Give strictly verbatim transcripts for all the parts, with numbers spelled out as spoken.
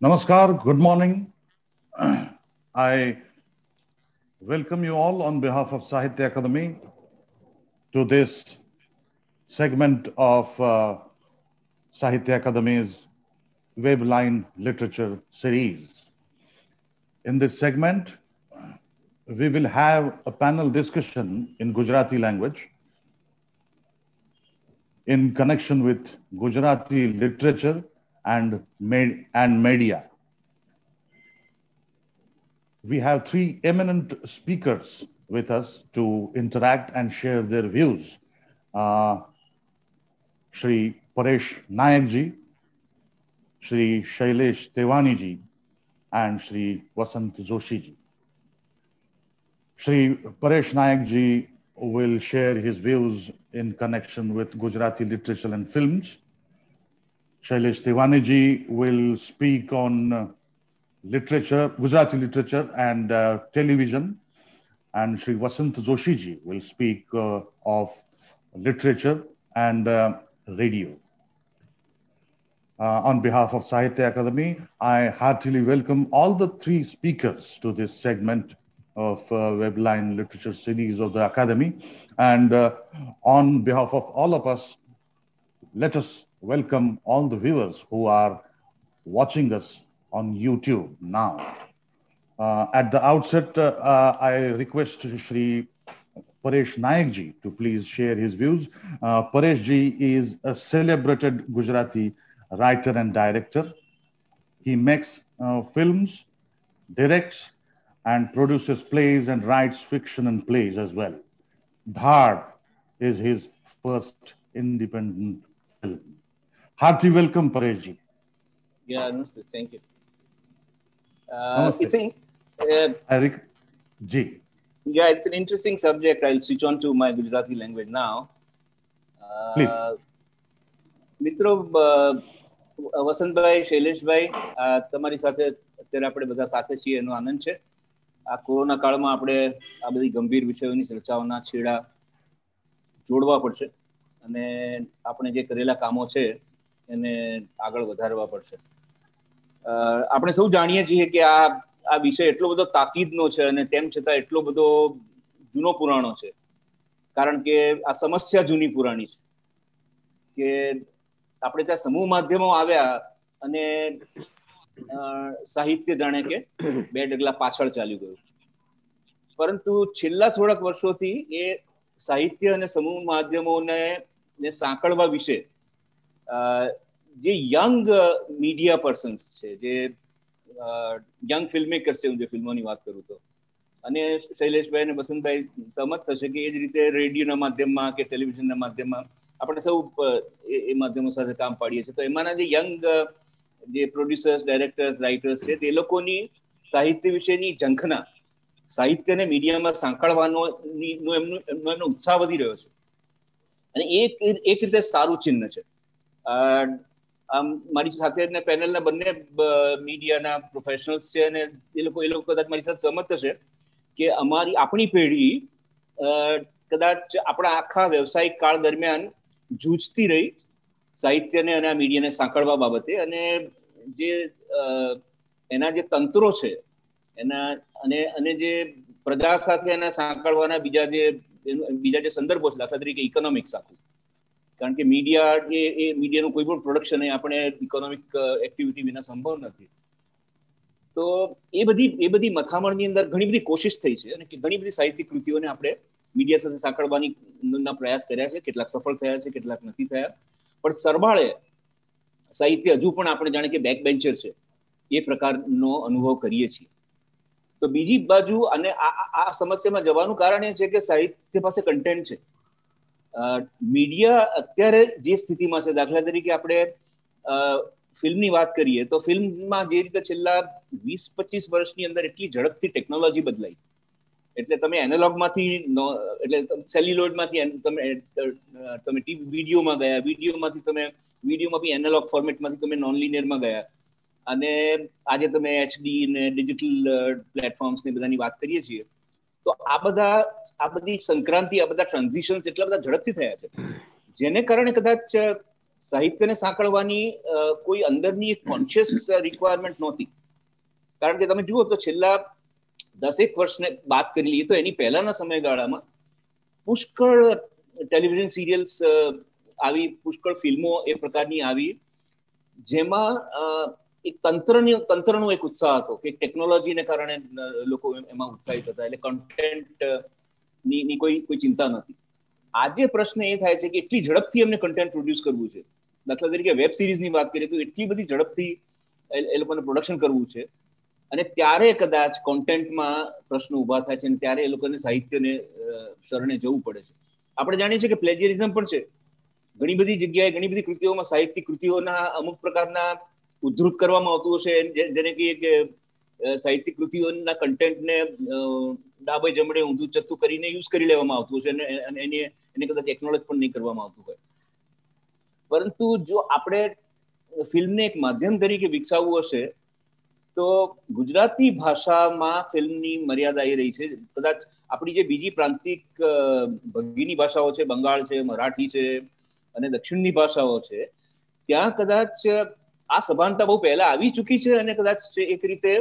Namaskar, good morning. I welcome you all on behalf of Sahitya Akademi to this segment of uh, Sahitya Akademi's Webline Literature series. In this segment, we will have a panel discussion in Gujarati language in connection with Gujarati literature and, med- and media. We have three eminent speakers with us to interact and share their views. Uh, Shri Paresh Nayak ji, Shri Shailesh Tewani ji, and Shri Vasant Joshi ji. Shri Paresh Nayak ji will share his views in connection with Gujarati literature and films. Shailesh Tewani ji will speak on uh, literature, Gujarati literature and uh, television. And Shri Vasant Joshi ji will speak uh, of literature and uh, radio. Uh, on behalf of Sahitya Akademi, I heartily welcome all the three speakers to this segment of uh, Webline Literature series of the Academy. And uh, on behalf of all of us, let us welcome all the viewers who are watching us on YouTube now. Uh, at the outset, uh, uh, I request Shri Paresh Nayak ji to please share his views. Uh, Paresh ji is a celebrated Gujarati writer and director. He makes uh, films, directs, and produces plays and writes fiction and plays as well. Dhar is his first independent film. Hearty welcome, Paresh ji. Yeah, namaste. Thank you. Uh, it's an uh, Eric G. Yeah, it's an interesting subject. I'll switch on to my Gujarati language now. Uh, Please. મિત્રો વસંતભાઈ, શૈલેષભાઈ, તમારી સાથે અત્યારે આપણે બધા સાથે છીએ એનો આનંદ છે. આ કોરોના કાળમાં આપણે આ બધી ગંભીર વિષયોની ચર્ચાઓના છેડા જોડવા પડશે અને આપણે જે કરેલા કામો છે એને આગળ વધારવા પડશે. આપણે સૌ જાણીએ છીએ કે આ આ વિષય એટલો બધો તાકીદનો છે અને તેમ છતાં એટલો બધો જૂનો પુરાણો છે, કારણ કે આ સમસ્યા જૂની પુરાણી છે કે આપણે ત્યાં સમૂહ માધ્યમો આવ્યા અને સાહિત્ય જાણે કે બે ડગલા પાછળ ચાલ્યું ગયું. પરંતુ છેલ્લા થોડાક વર્ષોથી એ સાહિત્ય અને સમૂહ માધ્યમોને સાંકળવા વિશે જે યંગ મીડિયા પર્સન્સ છે, જે યંગ ફિલ્મ મેકર્સ છે, હું જે ફિલ્મોની વાત કરું તો, અને શૈલેષભાઈ અને વસંતભાઈ સહમત થશે કે એ જ રીતે રેડિયોના માધ્યમમાં કે ટેલિવિઝનના માધ્યમમાં આપણે સૌ એ માધ્યમો સાથે કામ પાડીએ છીએ. તો એમાંના જે યંગ જે પ્રોડ્યુસર્સ, ડાયરેક્ટર્સ, રાઇટર્સ છે તે લોકોની સાહિત્ય વિશેની ઝંખના, સાહિત્યને મીડિયામાં સાંકળવાનો એમનો એમનો ઉત્સાહ વધી રહ્યો છે અને એક એક રીતે સારું ચિહ્ન છે. આમ મારી સાથે પેનલના બંને મીડિયાના પ્રોફેશનલ્સ છે અને એ લોકો એ લોકો કદાચ મારી સાથે સહમત થશે કે અમારી આપણી પેઢી કદાચ આપણા આખા વ્યવસાયિક કાળ દરમિયાન જૂજતી રહી સાહિત્યને અને આ મીડિયાને સાંકળવા બાબતે, અને જે એના જે તંત્રો છે એના અને અને જે પ્રજા સાથે એના સાંકળવાના બીજા જે બીજા જે સંદર્ભો છે, દાખલા તરીકે ઇકોનોમિક્સ આખું, કારણ કે મીડિયા એ એ મીડિયાનું કોઈ પણ પ્રોડક્શન એ આપણે ઇકોનોમિક એક્ટિવિટી વિના સંભવ નથી. તો એ બધી એ બધી મથામણની અંદર ઘણી બધી કોશિશ થઈ છે અને ઘણી બધી સાહિત્યિક કૃતિઓને આપણે મીડિયા સાથે સાંકળવાની ના પ્રયાસ કર્યા છે. કેટલાક સફળ થયા છે, કેટલાક નથી થયા, પણ સરવાળે સાહિત્ય હજુ પણ આપણે જાણે કે બેક બેન્ચર છે એ પ્રકારનો અનુભવ કરીએ છીએ. તો બીજી બાજુ અને આ સમસ્યામાં જવાનું કારણ એ છે કે સાહિત્ય પાસે કન્ટેન્ટ છે. મીડિયા અત્યારે જે સ્થિતિમાં છે, દાખલા તરીકે આપણે ફિલ્મની વાત કરીએ તો ફિલ્મમાં જે રીતે છેલ્લા વીસ પચીસ વર્ષની અંદર એટલી ઝડપથી ટેકનોલોજી બદલાઈ, એટલે તમે એનાલોગમાંથી એટલે સેલ્યુલોઇડમાંથી તમે તમે ટીવી વિડીયોમાં ગયા, વિડીયોમાંથી તમે વિડીયોમાં બી એનાલોગ ફોર્મેટમાંથી તમે નોન લિનિયરમાં ગયા, અને આજે તમે એચડી ને ડિજિટલ પ્લેટફોર્મ્સ ને બધાની વાત કરીએ છીએ. તો આ બધા આ બધી સંક્રાંતિ, આ બધા ટ્રાન્ઝિશન્સ એટલા બધા ઝડપથી થયા છે, જેને કારણે કદાચ સાહિત્યને સાંકળવાની કોઈ અંદરની એક કોન્શિયસ રિક્વાયરમેન્ટ નહોતી. કારણ કે તમે જુઓ તો છેલ્લા દસેક વર્ષને વાત કરી લઈએ તો એની પહેલાના સમયગાળામાં પુષ્કળ ટેલિવિઝન સિરિયલ્સ આવી, પુષ્કળ ફિલ્મો એ પ્રકારની આવી, જેમાં એક તંત્રની તંત્રનો એક ઉત્સાહ હતો કે ટેકનોલોજીને કારણે લોકો એમાં ઉત્સાહિત હતા, એટલે કન્ટેન્ટ ની કોઈ કોઈ ચિંતા નથી. આજે પ્રશ્ન એ થાય છે કે એટલી ઝડપથી એમને કન્ટેન્ટ પ્રોડ્યુસ કરવું છે. દાખલા તરીકે વેબ સિરીઝની વાત કરીએ તો એટલી બધી ઝડપથી એ લોકોને પ્રોડક્શન કરવું છે, અને ત્યારે કદાચ કોન્ટેન્ટમાં પ્રશ્નો ઉભા થાય છે, અને ત્યારે એ લોકોને સાહિત્યને શરણે જવું પડે છે. આપણે જાણીએ છીએ કે પ્લેજિયરિઝમ પણ છે. ઘણી બધી જગ્યાએ ઘણી બધી કૃતિઓમાં સાહિત્યિક કૃતિઓના અમુક પ્રકારના ઉદ્ધૃત કરવામાં આવતું હશે, જેને કહીએ કે સાહિત્યિક કૃતિઓના કન્ટેન્ટને ડાબે જમણે ઊંધું ચત્તું કરીને યુઝ કરી લેવામાં આવતું હશે, અને એને એને કદાચ એકનોલેજ પણ નહીં કરવામાં આવતું હોય. પરંતુ જો આપણે ફિલ્મને એક માધ્યમ તરીકે વિકસાવવું હશે તો ગુજરાતી ભાષામાં ફિલ્મની મર્યાદા એ રહી છે. કદાચ આપણી જે બીજી પ્રાંતિક ભગીની ભાષાઓ છે, બંગાળ છે, મરાઠી છે અને દક્ષિણની ભાષાઓ છે, ત્યાં કદાચ આ સભાનતા બહુ પહેલા આવી ચૂકી છે, અને કદાચ એક રીતે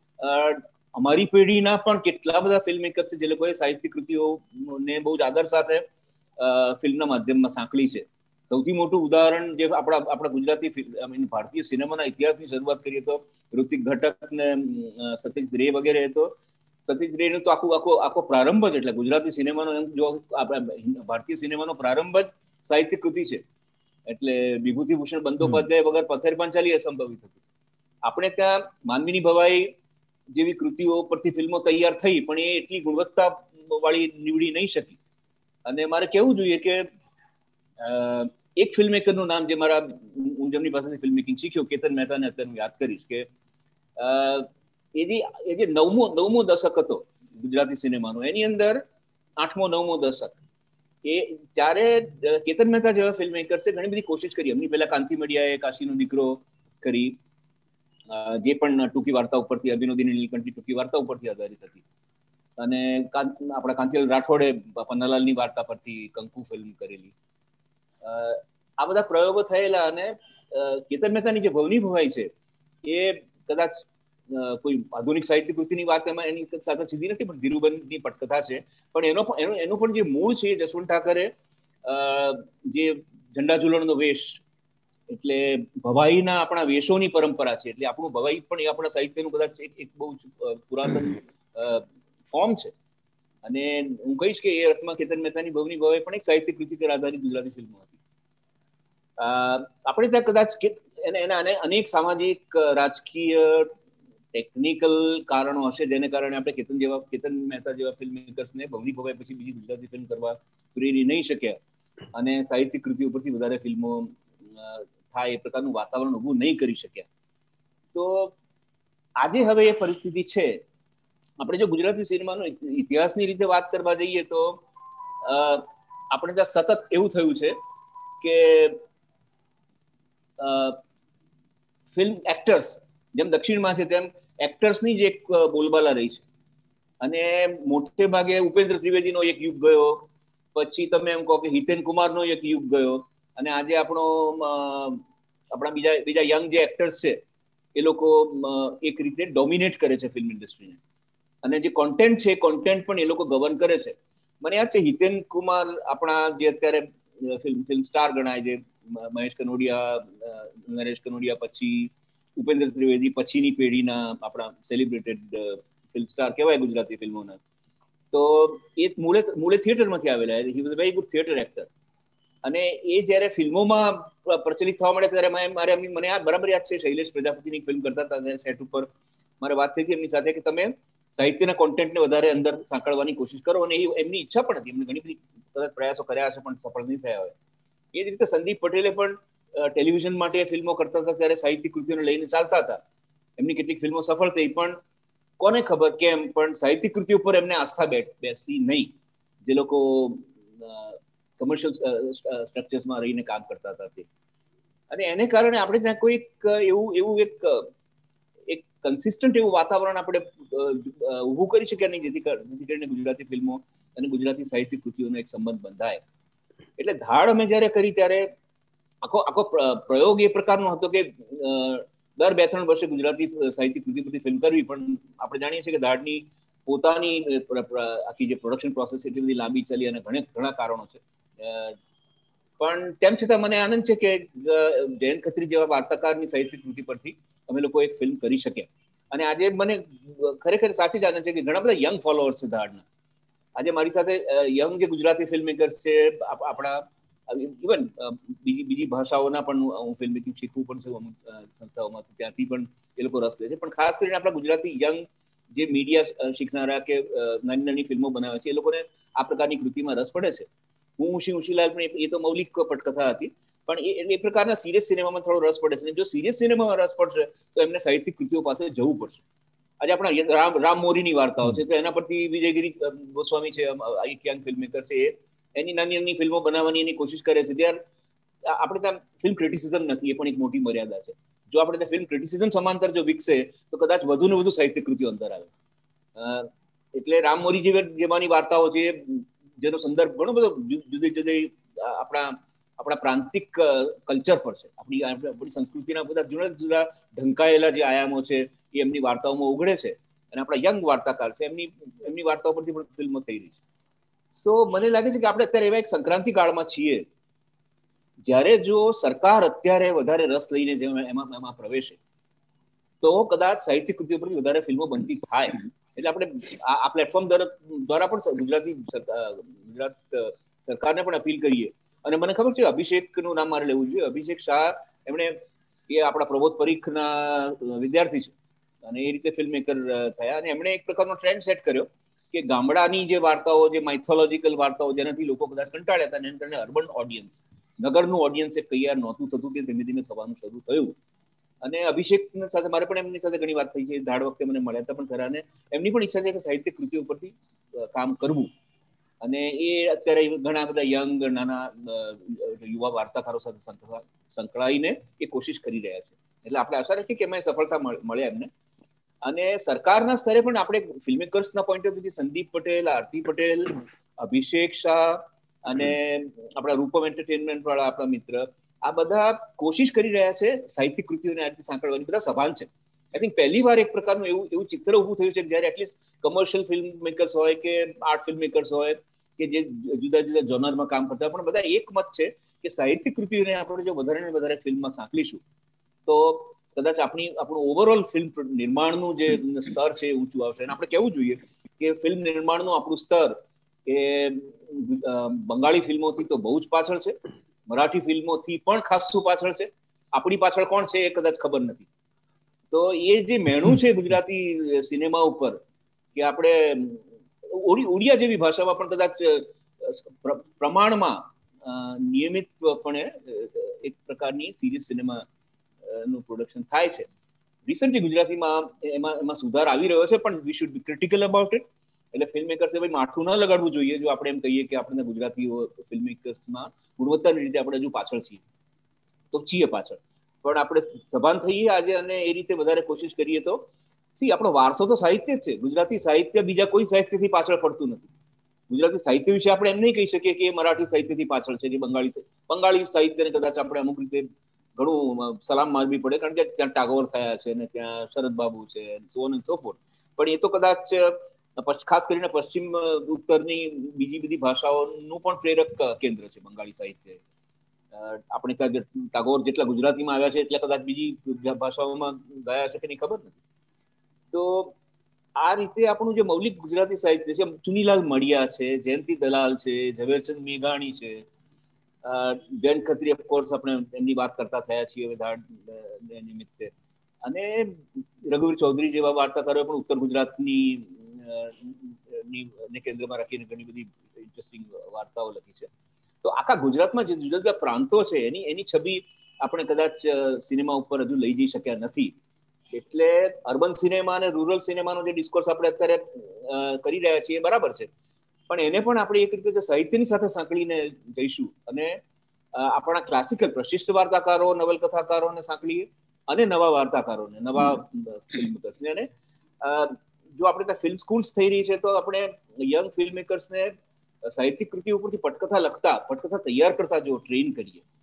અમારી પેઢીના પણ કેટલા બધા ફિલ્મ મેકર્સ છે જે લોકોએ સાહિત્યિક કૃતિઓને બહુ જ આદર સાથે ફિલ્મના માધ્યમમાં સાંકળી છે. સૌથી મોટું ઉદાહરણ જે આપણા આપણા ગુજરાતી ભારતીય સિનેમાના ઇતિહાસની શરૂઆત કરીએ તો ઋતિક ઘટક ને સતીશ રે વગેરે, તો સતીશ રે નું તો આખું આખો આખો પ્રારંભ જ, એટલે ગુજરાતી સિનેમાનો એમ જો ભારતીય સિનેમાનો પ્રારંભ જ સાહિત્યિક કૃતિ છે. એટલે વિભૂતિભૂષણ બંદોપાધ્યાય વગર પથેર પાંચાલી અસંભવિત હતું. આપણે ત્યાં માનવીની ભવાઈ જેવી કૃતિઓ પરથી ફિલ્મો તૈયાર થઈ, પણ એ એટલી ગુણવત્તા વાળી નીવડી નહીં શકી. અને મારે કહેવું જોઈએ કે એક ફિલ્મ મેકરનું નામ જે મારા હું જેમની પાસેથી ફિલ્મ મેકિંગ શીખ્યો, કેતન મહેતાને અત્યારે હું યાદ કરીશ કે એ જે એ જે નવમો નવમો દશક હતો ગુજરાતી સિનેમાનો, એની અંદર આઠમો નવમો દશક, એ ત્યારે કેતન મહેતા જેવા ફિલ્મ મેકર્સે ઘણી બધી કોશિશ કરી. એમની પહેલા કાંતિ મડિયાએ કાશીનો દીકરો કરી, જે પણ ટૂંકી વાર્તા ઉપરથી, અભિનોદીની નીલકંઠની ટૂંકી વાર્તા ઉપરથી આધારિત હતી. અને આપણા કાંતિલાલ રાઠોડે પન્નાલાલની વાર્તા પરથી કંકુ ફિલ્મ કરેલી. આ બધા પ્રયોગો થયેલા, અને કેતન મહેતાની જે ભવની ભવાઈ છે એ કદાચ કોઈ આધુનિક સાહિત્ય કૃતિની વાત એમાં એની સાથે સીધી નથી, પણ ધીરુબનની પટકથા છે. પણ એનો એનો એનું પણ જે મૂળ છે, જસવંત ઠાકરે જે ઝંડા ઝૂલણનો વેશ, એટલે ભવાઈના આપણા વેશોની પરંપરા છે, એટલે આપણું ભવાઈ પણ એ આપણા સાહિત્યનું કદાચ એક બહુ પુરાતન ફોર્મ છે. અને હું કહીશ કે એ અર્થમાં કેતન મહેતાની ભવની ભવાઈ પણ એક સાહિત્ય કૃતિ પર આધારિત ગુજરાતી ફિલ્મો હતી. આપણે ત્યાં કદાચ એના અનેક સામાજિક, રાજકીય, ટેકનિકલ કારણો હશે, જેને કારણે આપણે કેતન જેવા કેતન મહેતા જેવા ફિલ્મ મેકર્સને ભવની ભવાઈ પછી બીજી ગુજરાતી ફિલ્મ કરવા પ્રેરી નહીં શક્યા, અને સાહિત્યિક કૃતિઓ પરથી વધારે ફિલ્મો થાય એ પ્રકારનું વાતાવરણ ઊભું નહીં કરી શક્યા. તો આજે હવે એ પરિસ્થિતિ છે. આપણે જો ગુજરાતી સિનેમાનો ઇતિહાસની રીતે વાત કરવા જઈએ તો આપણે ત્યાં સતત એવું થયું છે કે ફિલ્મ એક્ટર્સ જેમ દક્ષિણમાં છે તેમ એક્ટર્સની જ એક બોલબાલા રહી છે. અને મોટે ભાગે ઉપેન્દ્ર ત્રિવેદીનો એક યુગ ગયો, પછી તમે એમ કહો કે હિતેન કુમારનો એક યુગ ગયો, અને આજે આપણો આપણા બીજા બીજા યંગ જે એક્ટર્સ છે એ લોકો એક રીતે ડોમિનેટ કરે છે ફિલ્મ ઇન્ડસ્ટ્રીને. અને જે કોન્ટેન્ટ છે કોન્ટેન્ટ પણ એ લોકો ગવર્ન કરે છે. મને યાદ છે હિતેન કુમાર આપણા જે અત્યારે ફિલ્મ ફિલ્મ સ્ટાર ગણાય છે, મહેશ કનોડિયા, નરેશ કનોડિયા પછી ઉપેન્દ્ર ત્રિવેદી પછીની પેઢીના આપણા સેલિબ્રેટેડ ફિલ્મ સ્ટાર કહેવાય ગુજરાતી ફિલ્મોના. તો એ મૂળે મૂળે થિયેટરમાંથી આવેલા, he was a very good theatre actor. અને એ જ્યારે ફિલ્મોમાં પ્રચલિત થવા મળે ત્યારે મારે એમની મને યાદ બરાબર યાદ છે, શૈલેષ પ્રજાપતિની ફિલ્મ કરતા હતા સેટ ઉપર મારે વાત થઈ હતી એમની સાથે કે તમે સાહિત્યના કોન્ટેન્ટને વધારે અંદર સાંકળવાની કોશિશ કરો, અને એ એમની ઈચ્છા પણ હતી. એમને ઘણી બધી કદાચ પ્રયાસો કર્યા હશે પણ સફળ નહીં થયા હોય. એ જ રીતે સંદીપ પટેલે પણ ટેલિવિઝન માટે ફિલ્મો કરતા હતા ત્યારે સાહિત્યિક કૃતિઓને લઈને ચાલતા હતા. એમની કેટલીક ફિલ્મો સફળ થઈ, પણ કોને ખબર કેમ પણ સાહિત્યિક કૃતિઓ પર એમને આસ્થા બેસી નહીં, જે લોકો કમર્શિયલ સ્ટ્રક્ચર્સમાં રહીને કામ કરતા હતા તે. અને એને કારણે આપણે ત્યાં કોઈક એવું એવું એક એક કન્સિસ્ટન્ટ એવું વાતાવરણ આપણે ઊભું કરી શક્યા નહીં, જેથી જેથી કરીને ગુજરાતી ફિલ્મો અને ગુજરાતી સાહિત્યિક કૃતિઓનો એક સંબંધ બંધાય. એટલે ધાડ અમે જ્યારે કરી ત્યારે આખો આખો પ્રયોગ એ પ્રકારનો હતો કે દર બે ત્રણ વર્ષે ગુજરાતી સાહિત્ય કૃતિ પરથી ફિલ્મ કરવી, પણ આપણે જાણીએ છીએ કે દાઢની પોતાની આખી જે પ્રોડક્શન પ્રોસેસ એટલી બધી લાંબી ચાલી અને ઘણા ઘણા કારણો છે. પણ તેમ છતાં મને આનંદ છે કે જયંત ખત્રી જેવા વાર્તાકારની સાહિત્ય કૃતિ પરથી અમે લોકો એક ફિલ્મ કરી શક્યા. અને આજે મને ખરેખર સાચી જ આનંદ છે કે ઘણા બધા યંગ ફોલોઅર્સ છે દાઢના. આજે મારી સાથે યંગ જે ગુજરાતી ફિલ્મ મેકર્સ છે, આપણા ઇવન બીજી બીજી ભાષાઓના પણ હું ફિલ્મ મેકિંગ શીખવું પણ છું અમુક સંસ્થાઓમાં, ત્યાંથી પણ એ લોકો રસ લે છે. પણ ખાસ કરીને આપણા ગુજરાતી યંગ જે મીડિયા શીખનારા કે નાની નાની ફિલ્મો બનાવે છે, એ લોકોને આ પ્રકારની કૃતિમાં રસ પડે છે. હું ઉશી ઉશીલાલ પણ એ તો મૌલિક પટકથા હતી, પણ એ પ્રકારના સિરિયસ સિનેમામાં થોડો રસ પડે છે. જો સિરિયસ સિનેમામાં રસ પડશે તો એમને સાહિત્યિક કૃતિઓ પાસે જવું પડશે. આજે આપણા રામ રામ મોરીની વાર્તાઓ છે, તો એના પરથી વિજયગીરી ગોસ્વામી છે, એક યંગ ફિલ્મ મેકર છે, એની નાની નાની ફિલ્મો બનાવવાની એની કોશિશ કરે છે. ત્યાર આપણે ત્યાં ફિલ્મ ક્રિટિસિઝમ નથી, એ પણ એક મોટી મર્યાદા છે. જો આપણે ત્યાં ફિલ્મ ક્રિટિસિઝમ સમાંતર જો વિકસે તો કદાચ વધુ ને વધુ સાહિત્ય કૃતિઓ અંદર આવે. એટલે રામ મોરી જેવાની વાર્તાઓ છે, જેનો સંદર્ભ ઘણો બધો જુદી જુદી આપણા આપણા પ્રાંતિક કલ્ચર પર છે. આપણી આપણી સંસ્કૃતિના બધા જુદા જુદા ઢંકાયેલા જે આયામો છે એ એમની વાર્તાઓમાં ઉઘડે છે. અને આપણા યંગ વાર્તાકાર છે, એમની એમની વાર્તાઓ પરથી પણ ફિલ્મો થઈ રહી છે. સો મને લાગે છે કે આપણે અત્યારે એવા એક સંક્રાંતિ કાળમાં છીએ, જ્યારે જો સરકાર અત્યારે વધારે રસ લઈને એમાં એમાં પ્રવેશે તો કદાચ સાહિત્ય કૃતિઓ પરથી વધારે ફિલ્મો બનતી થાય. એટલે આપણે આ પ્લેટફોર્મ દ્વારા પણ ગુજરાતી ગુજરાત સરકારને પણ અપીલ કરીએ. અને મને ખબર છે અભિષેકનું નામ મારે લેવું જોઈએ. અભિષેક શાહ, એમણે એ આપણા પ્રબોધ પરીખના વિદ્યાર્થી છે અને એ રીતે ફિલ્મ મેકર થયા. અને એમણે એક પ્રકારનો ટ્રેન્ડ સેટ કર્યો કે ગામડાની જે વાર્તાઓ, જે માઇથોલોજીકલ વાર્તાઓ, જેનાથી લોકો કદાચ કંટાળ્યા હતા, એને કારણે અર્બન ઓડિયન્સ, નગરનું ઓડિયન્સ એક તૈયાર નહોતું થતું, કે ધીમે ધીમે થવાનું શરૂ થયું. અને અભિષેક સાથે મારે પણ એમની સાથે ઘણી વાત થઈ છે, ધાડ વખતે મને મળ્યા હતા પણ ખરા. અને એમની પણ ઈચ્છા છે કે સાહિત્ય કૃતિઓ પરથી કામ કરવું. અને એ અત્યારે ઘણા બધા યંગ નાના યુવા વાર્તાકારો સાથે સંકળાઈને એ કોશિશ કરી રહ્યા છે. એટલે આપણે આશા રાખીએ કે એમાં સફળતા મળે એમને. અને સરકારના સ્તરે પણ આપણે ફિલ્મ મેકર્સના પોઈન્ટ ઓફ વ્યૂથી સંદીપ પટેલ, આરતી પટેલ, અભિષેક શાહ અને આપણા રૂપમ એન્ટરટેનમેન્ટ વાળા આપણા મિત્ર, આ બધા કોશિશ કરી રહ્યા છે સાહિત્યિક કૃતિઓને આ રીતે સાંકળવાની. બધા સભાન છે. આઈ થિંક પહેલી વાર એક પ્રકારનું એવું એવું ચિત્ર ઊભું થયું છે જ્યારે એટલીસ્ટ કમર્શિયલ ફિલ્મ મેકર્સ હોય કે આર્ટ ફિલ્મ મેકર્સ હોય કે જે જુદા જુદા જોનરમાં કામ કરતા હોય, પણ બધા એક મત છે કે સાહિત્યિક કૃતિઓને આપણે જો વધારે ને વધારે ફિલ્મમાં સાંકળીશું તો કદાચ આપણી આપણું ઓવરઓલ ફિલ્મ નિર્માણનું જે સ્તર છે એ ઊંચું આવશે. અને આપણે કહેવું જોઈએ કે ફિલ્મ નિર્માણનું આપણું સ્તર એ બંગાળી ફિલ્મોથી તો બહુ જ પાછળ છે, મરાઠી ફિલ્મોથી પણ ખાસું પાછળ છે. આપણી પાછળ કોણ છે એ કદાચ ખબર નથી. તો એ જે મેણું છે ગુજરાતી સિનેમા ઉપર, કે આપણે ઓડિયા જેવી ભાષામાં પણ કદાચ પ્રમાણમાં નિયમિતપણે એક પ્રકારની સિરિયસ સિનેમા નું પ્રોડક્શન થાય છે. રિસન્ટલી ગુજરાતીમાં એમાં એમાં સુધાર આવી રહ્યો છે, પણ we should be critical about it. એટલે ફિલ્મ મેકર્સે ભાઈ માઠું ન લગાડવું જોઈએ જો આપણે એમ કહીએ કે આપણે ગુજરાતીઓ ફિલ્મ મેકર્સમાં ગુણવત્તાની રીતે આપણે હજુ પાછળ છીએ. તો છીએ પાછળ, પણ આપણે સભાન થઈએ આજે અને એ રીતે વધારે કોશિશ કરીએ તો સી આપણો વારસો તો સાહિત્ય જ છે. ગુજરાતી સાહિત્ય બીજા કોઈ સાહિત્યથી પાછળ પડતું નથી. ગુજરાતી સાહિત્ય વિશે આપણે એમ નહીં કહી શકીએ કે મરાઠી સાહિત્યથી પાછળ છે કે બંગાળી છે. બંગાળી સાહિત્યને કદાચ આપણે અમુક રીતે ઘણું સલામ મારવી પડે, કારણ કે ત્યાં ટાગોર થયા છે ને ત્યાં શરદ બાબુ છે, so on and so forth. પણ એ તો કદાચ ખાસ કરીને પશ્ચિમ ઉત્તરની બીજી બધી ભાષાઓનું પણ પ્રેરક કેન્દ્ર છે બંગાળી સાહિત્ય. આપણે ત્યાં ટાગોર જેટલા ગુજરાતીમાં આવ્યા છે એટલા કદાચ બીજી ભાષાઓમાં ગયા છે કે નહીં ખબર નથી. તો આ રીતે આપણું જે મૌલિક ગુજરાતી સાહિત્ય છે, ચુનીલાલ મડિયા છે, જયંતિ દલાલ છે, ઝવેરચંદ મેઘાણી છે, જયંત ખત્રી ઓફકોર્સ આપણે એમની વાત કરતા થયા છીએ નિમિત્તે, અને રઘુવીર ચૌધરી જેવા વાર્તાકારોએ પણ ઉત્તર ગુજરાતની ને કેન્દ્રમાં રાખીને ઘણી બધી ઇન્ટરેસ્ટિંગ વાર્તાઓ લખી છે. તો આખા ગુજરાતમાં જે જુદા જુદા પ્રાંતો છે એની એની છબી આપણે કદાચ સિનેમા ઉપર હજુ લઈ જઈ શક્યા નથી. એટલે અર્બન સિનેમા અને રૂરલ સિનેમાનો જે ડિસ્કોર્સ આપણે અત્યારે કરી રહ્યા છીએ બરાબર છે, પણ એને પણ આપણે એક રીતે સાહિત્યની સાથે સાંકળીને જઈશું અને આપણા ક્લાસિકલ પ્રશિષ્ટ વાર્તાકારો, નવલકથાકારોને સાંકળીએ અને નવા વાર્તાકારોને, નવા ફિલ્મ મેકર્સને. અને જો આપણે ત્યાં ફિલ્મ સ્કૂલ્સ થઈ રહી છે તો આપણે યંગ ફિલ્મ મેકર્સને સાહિત્યિક કૃતિ ઉપરથી પટકથા લખતા, પટકથા તૈયાર કરતા જો ટ્રેન કરીએ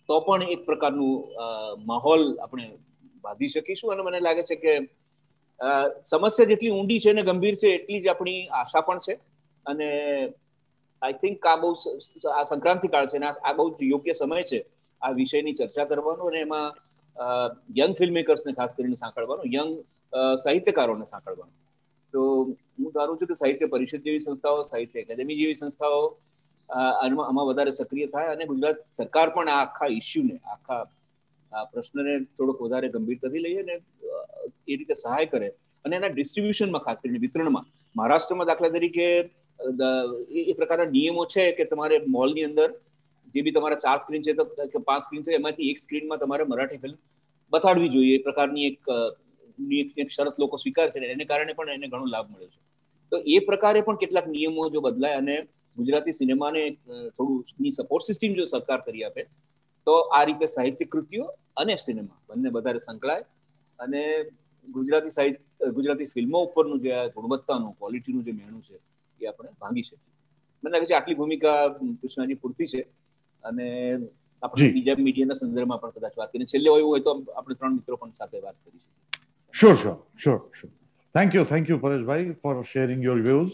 તો પણ એક પ્રકારનું માહોલ આપણે બાંધી શકીશું. અને મને લાગે છે કે સમસ્યા જેટલી ઊંડી છે ને ગંભીર છે એટલી જ આપણી આશા પણ છે. અને આઈ થિંક આ બહુ આ સંક્રાંતિ કાળ છે ને આ બહુ યોગ્ય સમય છે આ વિષયની ચર્ચા કરવાનો, અને એમાં યંગ ફિલ્મ મેકર્સને ખાસ કરીને સાંકળવાનો, યંગ સાહિત્યકારોને સાંકળવાનો. તો હું ધારું છું કે સાહિત્ય પરિષદ જેવી સંસ્થાઓ, સાહિત્ય એકેડેમી જેવી સંસ્થાઓ આમાં આમાં વધારે સક્રિય થાય, અને ગુજરાત સરકાર પણ આ આખા ઇસ્યુને, આખા આ પ્રશ્નને થોડોક વધારે ગંભીરતાથી લઈએ ને એ રીતે સહાય કરે. અને એના ડિસ્ટ્રીબ્યુશનમાં, ખાસ કરીને વિતરણમાં, મહારાષ્ટ્રમાં દાખલા તરીકે એ પ્રકારના નિયમો છે કે તમારે મોલની અંદર જે બી તમારા ચાર સ્ક્રીન છે તો પાંચ સ્ક્રીન છે એમાંથી એક સ્ક્રીનમાં તમારે મરાઠી ફિલ્મ બતાડવી જોઈએ, એ પ્રકારની એક એક શરત લોકો સ્વીકાર છે. એને કારણે પણ એને ઘણો લાભ મળ્યો છે. તો એ પ્રકારે પણ કેટલાક નિયમો જો બદલાય અને ગુજરાતી સિનેમાને થોડું સપોર્ટ સિસ્ટમ જો સરકાર કરી આપે તો આ રીતે સાહિત્ય કૃતિઓ અને સિનેમા બંને વધારે સંકળાય અને ગુજરાતી સાહિત્ય ગુજરાતી ફિલ્મો ઉપરનું જે ગુણવત્તાનું, ક્વોલિટીનું જે મેણું છે એ આપણે ભાંગી શકીએ. મને લાગે છે આટલી ભૂમિકા કૃષ્ણાજી પૂરતી છે. અને આપણે બીજા મીડિયાના સંદર્ભમાં પણ કદાચ વાત કરીને છેલ્લે એવું હોય તો આપણે ત્રણ મિત્રો પણ સાથે વાત કરી શકીએ. Sure, sure, sure, sure. Thank you, thank you, Pareshbhai, for sharing your views.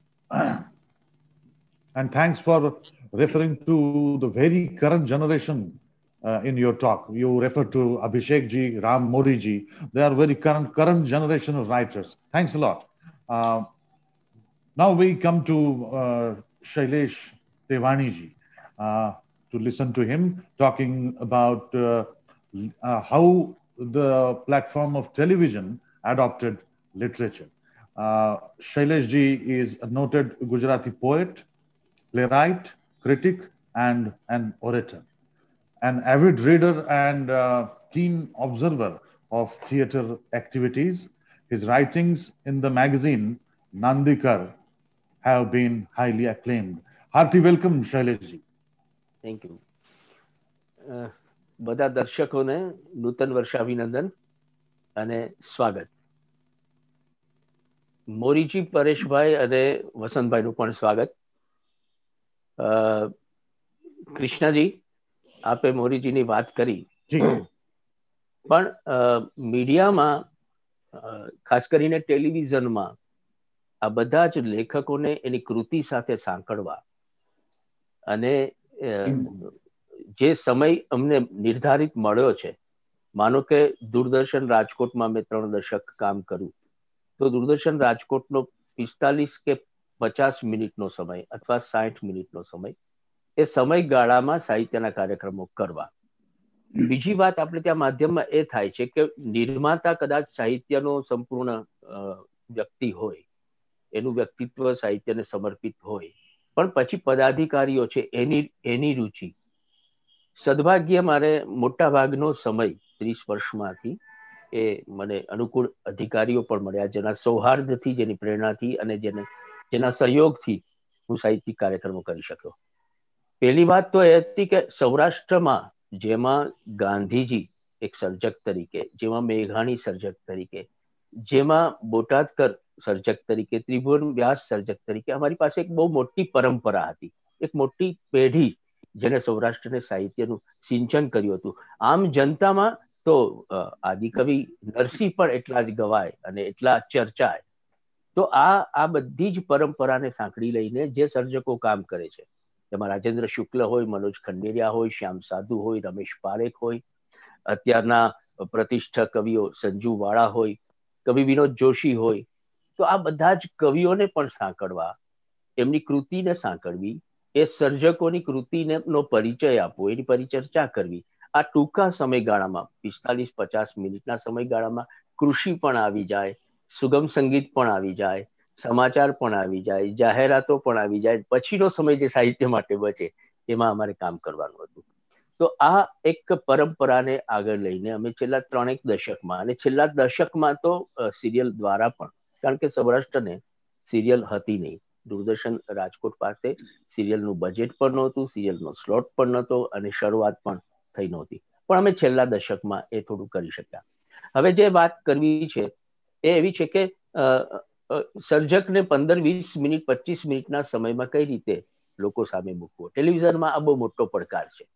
And thanks for referring to the very current generation uh, in your talk. You refer to Abhishek ji, Ram Mori ji. They are very current, current generation of writers. Thanks a lot. Uh, now we come to uh, Shailesh Tewani ji uh, to listen to him talking about uh, uh, how the platform of television adopted literature. Uh, Shailesh ji is a noted Gujarati poet, playwright, critic, and an orator. An avid reader and uh, keen observer of theater activities, his writings in the magazine Nandikar have been highly acclaimed. Hearty welcome, Shailesh ji. Thank you. Uh, બધા દર્શકોને નૂતન વર્ષાભિનંદન અને સ્વાગત. મોરીજી, પરેશભાઈ અને વસંતભાઈનું પણ સ્વાગત. કૃષ્ણજી, આપે મોરીજીની વાત કરી, પણ મીડિયામાં ખાસ કરીને ટેલિવિઝનમાં આ બધા જ લેખકોને એની કૃતિ સાથે સાંકળવા અને જે સમય અમને નિર્ધારિત મળ્યો છે, માનો કે દૂરદર્શન રાજકોટમાં મેં ત્રણ દશક કામ કર્યું, તો દૂરદર્શન રાજકોટનો પિસ્તાલીસ કે પચાસ મિનિટનો સમય અથવા સાઠ મિનિટનો સમય, એ સમયગાળામાં સાહિત્યના કાર્યક્રમો કરવા. બીજી વાત આપણે ત્યાં માધ્યમમાં એ થાય છે કે નિર્માતા કદાચ સાહિત્યનો સંપૂર્ણ વ્યક્તિ હોય, એનું વ્યક્તિત્વ સાહિત્યને સમર્પિત હોય, પણ પછી પદાધિકારીઓ છે એની એની રુચિ. સદભાગ્ય મારે મોટા ભાગનો સમય ત્રીસ વર્ષમાંથી એ મને અનુકૂળ અધિકારીઓ પણ મળ્યા, જેના સૌહાર્દથી, જેની પ્રેરણાથી અને જેને જેના સહયોગથી હું સાહિત્યિક કાર્યક્રમો કરી શક્યો. પહેલી વાત તો એ હતી કે સૌરાષ્ટ્રમાં જેમાં ગાંધીજી એક સર્જક તરીકે, જેમાં મેઘાણી સર્જક તરીકે, જેમાં બોટાદકર સર્જક તરીકે, ત્રિભુવન વ્યાસ સર્જક તરીકે અમારી પાસે એક બહુ મોટી પરંપરા હતી, એક મોટી પેઢી જેને સૌરાષ્ટ્રને સાહિત્યનું સિંચન કર્યું હતું. આમ જનતામાં તો આદિકવિ નરસિંહ પણ એટલા જ ગવાય અને એટલા ચર્ચાય. તો આ આ બધી જ પરંપરાને સાંકળી લઈને જે સર્જકો કામ કરે છે, એમાં રાજેન્દ્ર શુક્લ હોય, મનોજ ખંડેરિયા હોય, શ્યામ સાધુ હોય, રમેશ પારેખ હોય, અત્યારના પ્રતિષ્ઠા કવિઓ સંજુ વાળા હોય, કવિ વિનોદ જોશી હોય, તો આ બધા જ કવિઓને પણ સાંકળવા, એમની કૃતિને સાંકળવી, એ સર્જકોની કૃતિને નો પરિચય આપવો, એની પરિચર્ચા કરવી. આ ટૂંકા સમયગાળામાં પિસ્તાલીસ પચાસ મિનિટના સમયગાળામાં કૃષિ પણ આવી જાય, સુગમ સંગીત પણ આવી જાય, સમાચાર પણ આવી જાય, જાહેરાતો પણ આવી જાય, પછીનો સમય જે સાહિત્ય માટે બચે એમાં અમારે કામ કરવાનું હતું. તો આ એક પરંપરાને આગળ લઈને અમે છેલ્લા ત્રણેક દશકમાં, અને છેલ્લા દશકમાં તો સિરિયલ દ્વારા પણ, કારણ કે સૌરાષ્ટ્રને સિરિયલ હતી નહીં, દૂરદર્શન રાજકોટ પાસે સિરિયલનું બજેટ પણ નહોતું, સિરિયલનો સ્લોટ પણ નહોતો, અને શરૂઆત પણ થઈ નહોતી, પણ અમે છેલ્લા દશકમાં એ થોડું કરી શક્યા. હવે જે વાત કરવી છે એ એવી છે કે સર્જકને પંદર વીસ મિનિટ પચીસ મિનિટના સમયમાં કઈ રીતે લોકો સામે મૂકવો. ટેલિવિઝનમાં આ બહુ મોટો પડકાર છે.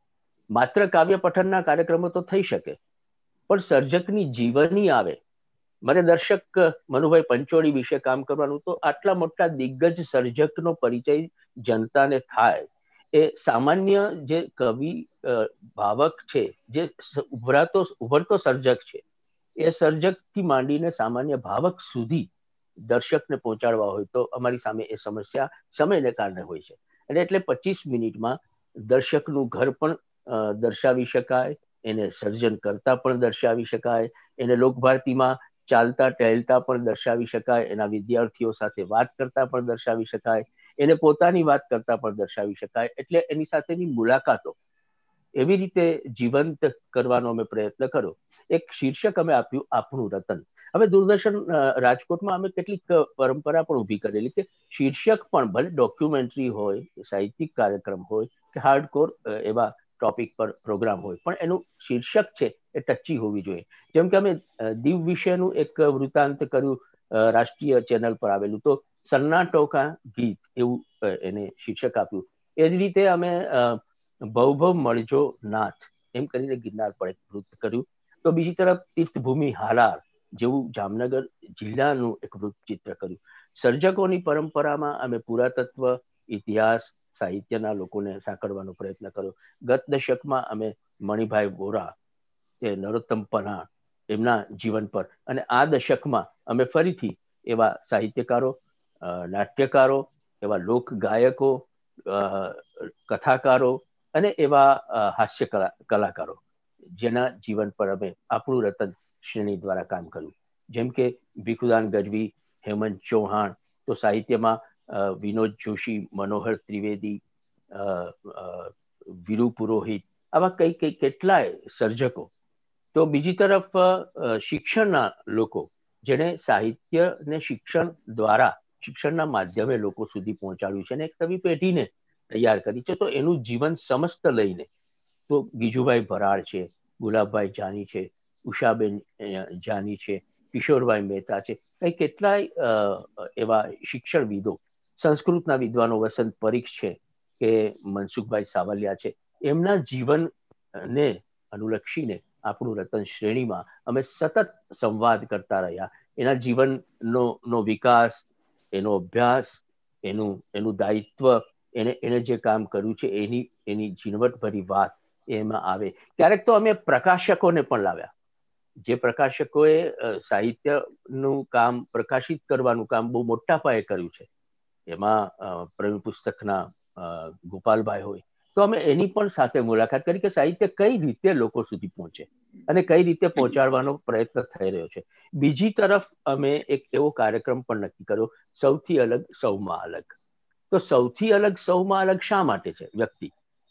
માત્ર કાવ્ય પઠનના કાર્યક્રમો તો થઈ શકે, પણ સર્જકની જીવની આવે. મને દર્શક મનુભાઈ પંચોળી વિશે કામ કરવાનું, તો આટલા મોટા દિગ્ગજ સર્જકનો પરિચય જનતાને થાય. એ સામાન્ય જે કવિ ભાવક છે, જે ઉભરાતો ઉભરતો સર્જક છે, એ સર્જકથી માંડીને સામાન્ય ભાવક સુધી દર્શકને પહોંચાડવા હોય તો અમારી સામે એ સમસ્યા સમયને કારણે હોય છે. અને એટલે પચીસ મિનિટમાં દર્શકનું ઘર પણ દર્શાવી શકાય, એને સર્જન કરતા પણ દર્શાવી શકાય, એને લોકભારતીમાં ચાલતા ટહેલતા પણ દર્શાવી શકાય, એના વિદ્યાર્થીઓ સાથે વાત કરતા પણ દર્શાવી શકાય, એને પોતાની વાત કરતા પણ દર્શાવી શકાય. એટલે એની સાથેની મુલાકાતો એવી રીતે જીવંત કરવાનો અમે પ્રયત્ન કર્યો. એક શીર્ષક અમે આપ્યું, આપણું રતન. હવે દૂરદર્શન રાજકોટમાં અમે કેટલીક પરંપરા પણ ઊભી કરેલી કે શીર્ષક પણ ભલે ડોક્યુમેન્ટરી હોય, સાહિત્યિક કાર્યક્રમ હોય કે હાર્ડકોર એવા ટોપિક પર પ્રોગ્રામ હોય, પણ એનું શીર્ષક છે એ ટચી હોવી જોઈએ. જેમ કે અમે દીવ વિશેનું એક વૃત્તાંત કર્યું, રાષ્ટ્રીય ચેનલ પર આવેલું, તો સન્નાટોકા ગીત એવું એને શીર્ષક આપ્યું. એ જ રીતે અમે ભવ ભવ મળજો નાથ એમ કરીને ગિરનાર પર એક વૃત્ત કર્યું. તો બીજી તરફ તીર્થભૂમિ હાલાર જેવું જામનગર જિલ્લાનું એક વૃત્ત ચિત્ર કર્યું. સર્જકોની પરંપરામાં અમે પુરાતત્વ, ઇતિહાસ, સાહિત્યના લોકોને સાંકળવાનો પ્રયત્ન કર્યો. ગત દશકમાં અમે મણિભાઈ વોરા કે નરોત્તમ પનાળ એમના જીવન પર, અને આ દશકમાં અમે ફરીથી એવા સાહિત્યકારો, નાટ્યકારો, એવા લોક ગાયકો, કથાકારો અને એવા હાસ્ય કલાકારો જેના જીવન પર અમે આપણું રતન શ્રેણી દ્વારા કામ કર્યું. જેમ કે ભીખુદાન ગઢવી, હેમંત ચૌહાણ, તો સાહિત્યમાં વિનોદ જોશી, મનોહર ત્રિવેદી, વીરુ પુરોહિત, આવા કઈ કઈ કેટલાય સર્જકો. તો બીજી તરફ શિક્ષણના લોકો, જેને સાહિત્ય ને શિક્ષણ દ્વારા, શિક્ષણના માધ્યમે લોકો સુધી પહોંચાડ્યું છે અને એક નવી પેઢીને તૈયાર કરી છે. તો એનું જીવન સમસ્ત લઈને તો ગીજુભાઈ ભરાડ છે, ગુલાબભાઈ જાની છે, ઉષાબેન જાની છે, કિશોરભાઈ મહેતા છે, કઈ કેટલાય એવા શિક્ષણવિદો, સંસ્કૃતના વિદ્વાનો વસંત પરીખ છે કે મનસુખભાઈ સાવલિયા છે, એમના જીવનને અનુલક્ષીને આપણું રતન શ્રેણીમાં અમે સતત સંવાદ કરતા રહ્યા. એના જીવનનો નો વિકાસ, એનો અભ્યાસ, એનું એનું દાયિત્વ, એને એને જે કામ કર્યું છે એની એની ઝીણવટભરી વાત એમાં આવે. ક્યારેક તો અમે પ્રકાશકોને પણ લાવ્યા, જે પ્રકાશકોએ સાહિત્યનું કામ, પ્રકાશિત કરવાનું કામ બહુ મોટા પાયે કર્યું છે. એમાં પ્રવીણ પુસ્તકના ગોપાલભાઈ હોય, તો અમે એની પણ સાથે મુલાકાત કરી કે સાહિત્ય કઈ રીતે લોકો સુધી પહોંચે અને કઈ રીતે પહોંચાડવાનો પ્રયત્ન થઈ રહ્યો છે. બીજી તરફ અમે એક એવો કાર્યક્રમ પણ નક્કી કર્યો, સૌથી અલગ સૌમાં અલગ. તો સૌથી અલગ સૌમાં અલગ શા માટે છે? વ્યક્તિ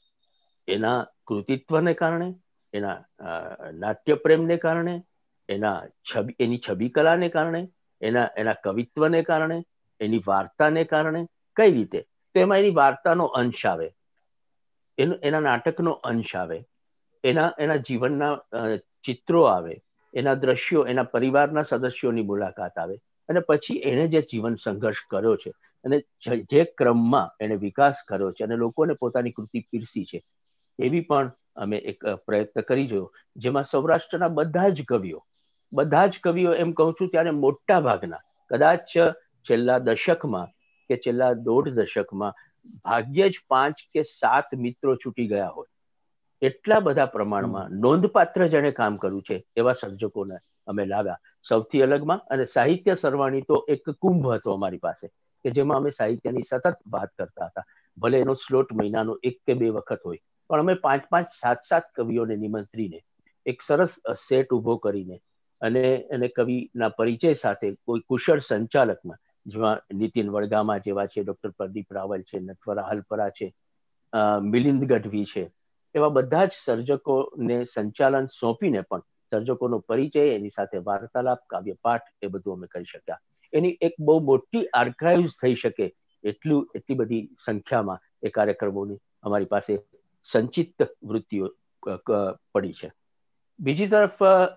એના કૃતિત્વને કારણે, એના નાટ્ય પ્રેમને કારણે, એના છબી એની છબી કલાને કારણે, એના એના કવિત્વને કારણે, એની વાર્તાને કારણે. કઈ રીતે? તો એમાં એની વાર્તાનો અંશ આવે, એનું એના નાટકનો અંશ આવે, એના એના જીવનના ચિત્રો આવે, એના દ્રશ્યો, એના પરિવારના સદસ્યોની મુલાકાત આવે, અને પછી એને જે જીવન સંઘર્ષ કર્યો છે અને જે ક્રમમાં એને વિકાસ કર્યો છે અને લોકોને પોતાની કૃતિ પીરસી છે, એવી પણ અમે એક પ્રયત્ન કરી જોયો, જેમાં સૌરાષ્ટ્રના બધા જ કવિઓ બધા જ કવિઓ એમ કહું છું ત્યારે મોટા ભાગના, કદાચ છેલ્લા દશકમાં કે છેલ્લા દોઢ દશકમાં ભાગ્યે જ પાંચ કે સાત મિત્રો છૂટી ગયા હોય, એટલા બધા પ્રમાણમાં નોંધપાત્ર જેણે કામ કર્યું છે એવા સર્જકોને અમે લાવ્યા સૌથી અલગમાં. અને સાહિત્ય સરવાણી તો એક કુંભ હતો અમારી પાસે કે જેમાં અમે સાહિત્યની સતત વાત કરતા હતા. ભલે એનો સ્લોટ મહિનાનો એક કે બે વખત હોય, પણ અમે પાંચ પાંચ સાત સાત કવિઓને નિમંત્રીને એક સરસ સેટ ઉભો કરીને અને એને કવિના પરિચય સાથે કોઈ કુશળ સંચાલકમાં, જેમાં નીતિન વડગામા જેવા છે, ડોક્ટર પ્રદીપ રાવલ છે, નટવરા હલપરા છે, મિલિંદ ગઢવી છે, એવા બધા જ સર્જકોને સંચાલન સોંપીને પણ સર્જકોનો પરિચય, એની સાથે વાર્તાલાપ, કાવ્ય પાઠ, એ બધું અમે કરી શક્યા. એની એક બહુ મોટી આર્કાઇવ્સ થઈ શકે એટલું એટલી બધી સંખ્યામાં એ કાર્યક્રમોની અમારી પાસે સંચિત વૃત્તિઓ પડી છે. બીજી તરફ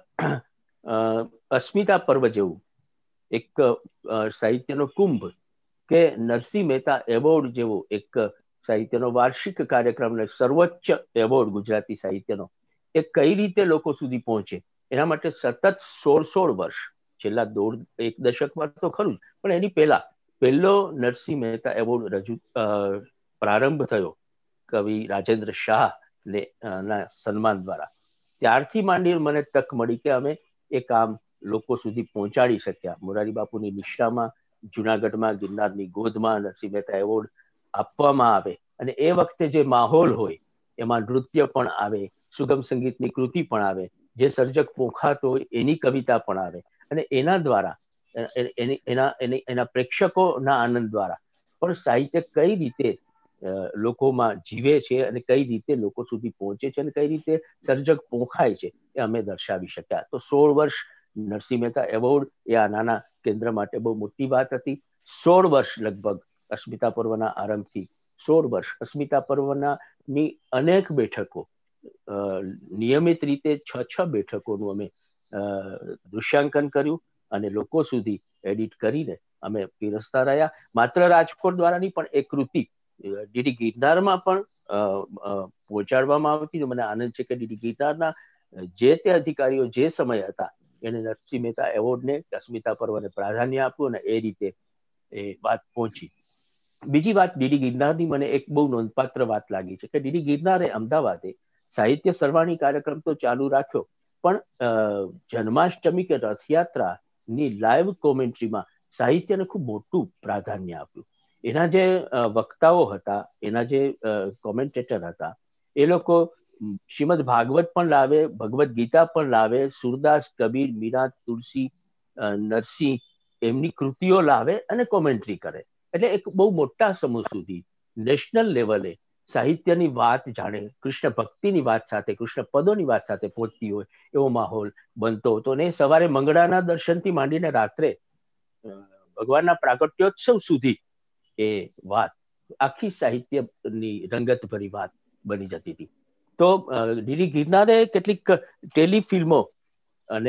અસ્મિતા પર્વ જેવું એક સાહિત્યનો કુંભ કે નરસિંહ મહેતા એવોર્ડ જેવો એક સાહિત્યનો વાર્ષિક કાર્યક્રમ ને સર્વોચ્ચ એવોર્ડ ગુજરાતી સાહિત્યનો એ કઈ રીતે લોકો સુધી પહોંચે, એના માટે સતત સોળ સોળ વર્ષ, છેલ્લા દોઢ એક દશકમાં તો ખરું જ, પણ એની પહેલા પહેલો નરસિંહ મહેતા એવોર્ડ રજૂ પ્રારંભ થયો કવિ રાજેન્દ્ર શાહ ને ના સન્માન દ્વારા. ત્યારથી માંડી મને તક મળી કે અમે એ કામ લોકો સુધી પહોંચાડી શક્યા. મોરારી બાપુની નિષ્ઠામાં જુનાગઢમાં ગિરનારની ગોદમાં નરસિંહ મહેતા એવોર્ડ આપવામાં આવે અને એ વખતે જે માહોલ હોય એમાં નૃત્ય પણ આવે, સુગમ સંગીતની કૃતિ પણ આવે, જે સર્જક પોખાતો હોય એની કવિતા પણ આવે અને એના દ્વારા એના એના પ્રેક્ષકોના આનંદ દ્વારા પણ સાહિત્ય કઈ રીતે લોકોમાં જીવે છે અને કઈ રીતે લોકો સુધી પહોંચે છે અને કઈ રીતે સર્જક પોખાય છે એ અમે દર્શાવી શક્યા. તો સોળ વર્ષ નરસિંહ મહેતા એવોર્ડ એ આ નાના કેન્દ્ર માટે બહુ મોટી વાત હતી. સોળ વર્ષ લગભગ અસ્મિતા પર્વના આરંભથી સોળ વર્ષ અસ્મિતા પર્વના ની અનેક બેઠકો, નિયમિત રીતે છ છ બેઠકોનું અમે દૃશ્યાંકન કર્યું અને લોકો સુધી એડિટ કરીને અમે પીરસતા રહ્યા. માત્ર રાજકોટ દ્વારાની પણ એક કૃતિ ડીડી ગિરનારમાં પણ પહોંચાડવામાં આવતી. મને આનંદ છે કે ડીડી ગિરનારના જે તે અધિકારીઓ જે સમય હતા એને નરસિંહ મહેતા એવોર્ડને અસ્મિતા પર્વને પ્રાધાન્ય આપ્યું અને એ રીતે એ વાત પહોંચી. બીજી વાત ડીડી ગિરનારની મને એક બહુ નોંધપાત્ર વાત લાગી છે કે ડીડી ગિરનારે અમદાવાદે સાહિત્ય સરવાણી કાર્યક્રમ તો ચાલુ રાખ્યો, પણ જન્માષ્ટમી કે રથયાત્રાની લાઈવ કોમેન્ટ્રીમાં સાહિત્યને ખૂબ મોટું પ્રાધાન્ય આપ્યું. એના જે વક્તાઓ હતા, એના જે કોમેન્ટેટર હતા, એ લોકો શ્રીમદ ભાગવત પણ લાવે, ભગવદ ગીતા પણ લાવે, સુરદાસ, કબીર, મીરા, તુલસી, નરસિંહ એમની કૃતિઓ લાવે અને કોમેન્ટ્રી કરે. એટલે એક બહુ મોટા સમૂહ સુધી નેશનલ લેવલે સાહિત્યની વાત જાણે કૃષ્ણ ભક્તિની વાત સાથે, કૃષ્ણ પદોની વાત સાથે પહોંચતી હોય એવો માહોલ બનતો હતો. ને સવારે મંગળાના દર્શનથી માંડીને રાત્રે ભગવાનના પ્રાગટ્યોત્સવ સુધી એ વાત આખી સાહિત્યની રંગત ભરી વાત બની જતી હતી. તો ડીડી ગિરનારે કેટલીક ટેલિફિલ્મો અને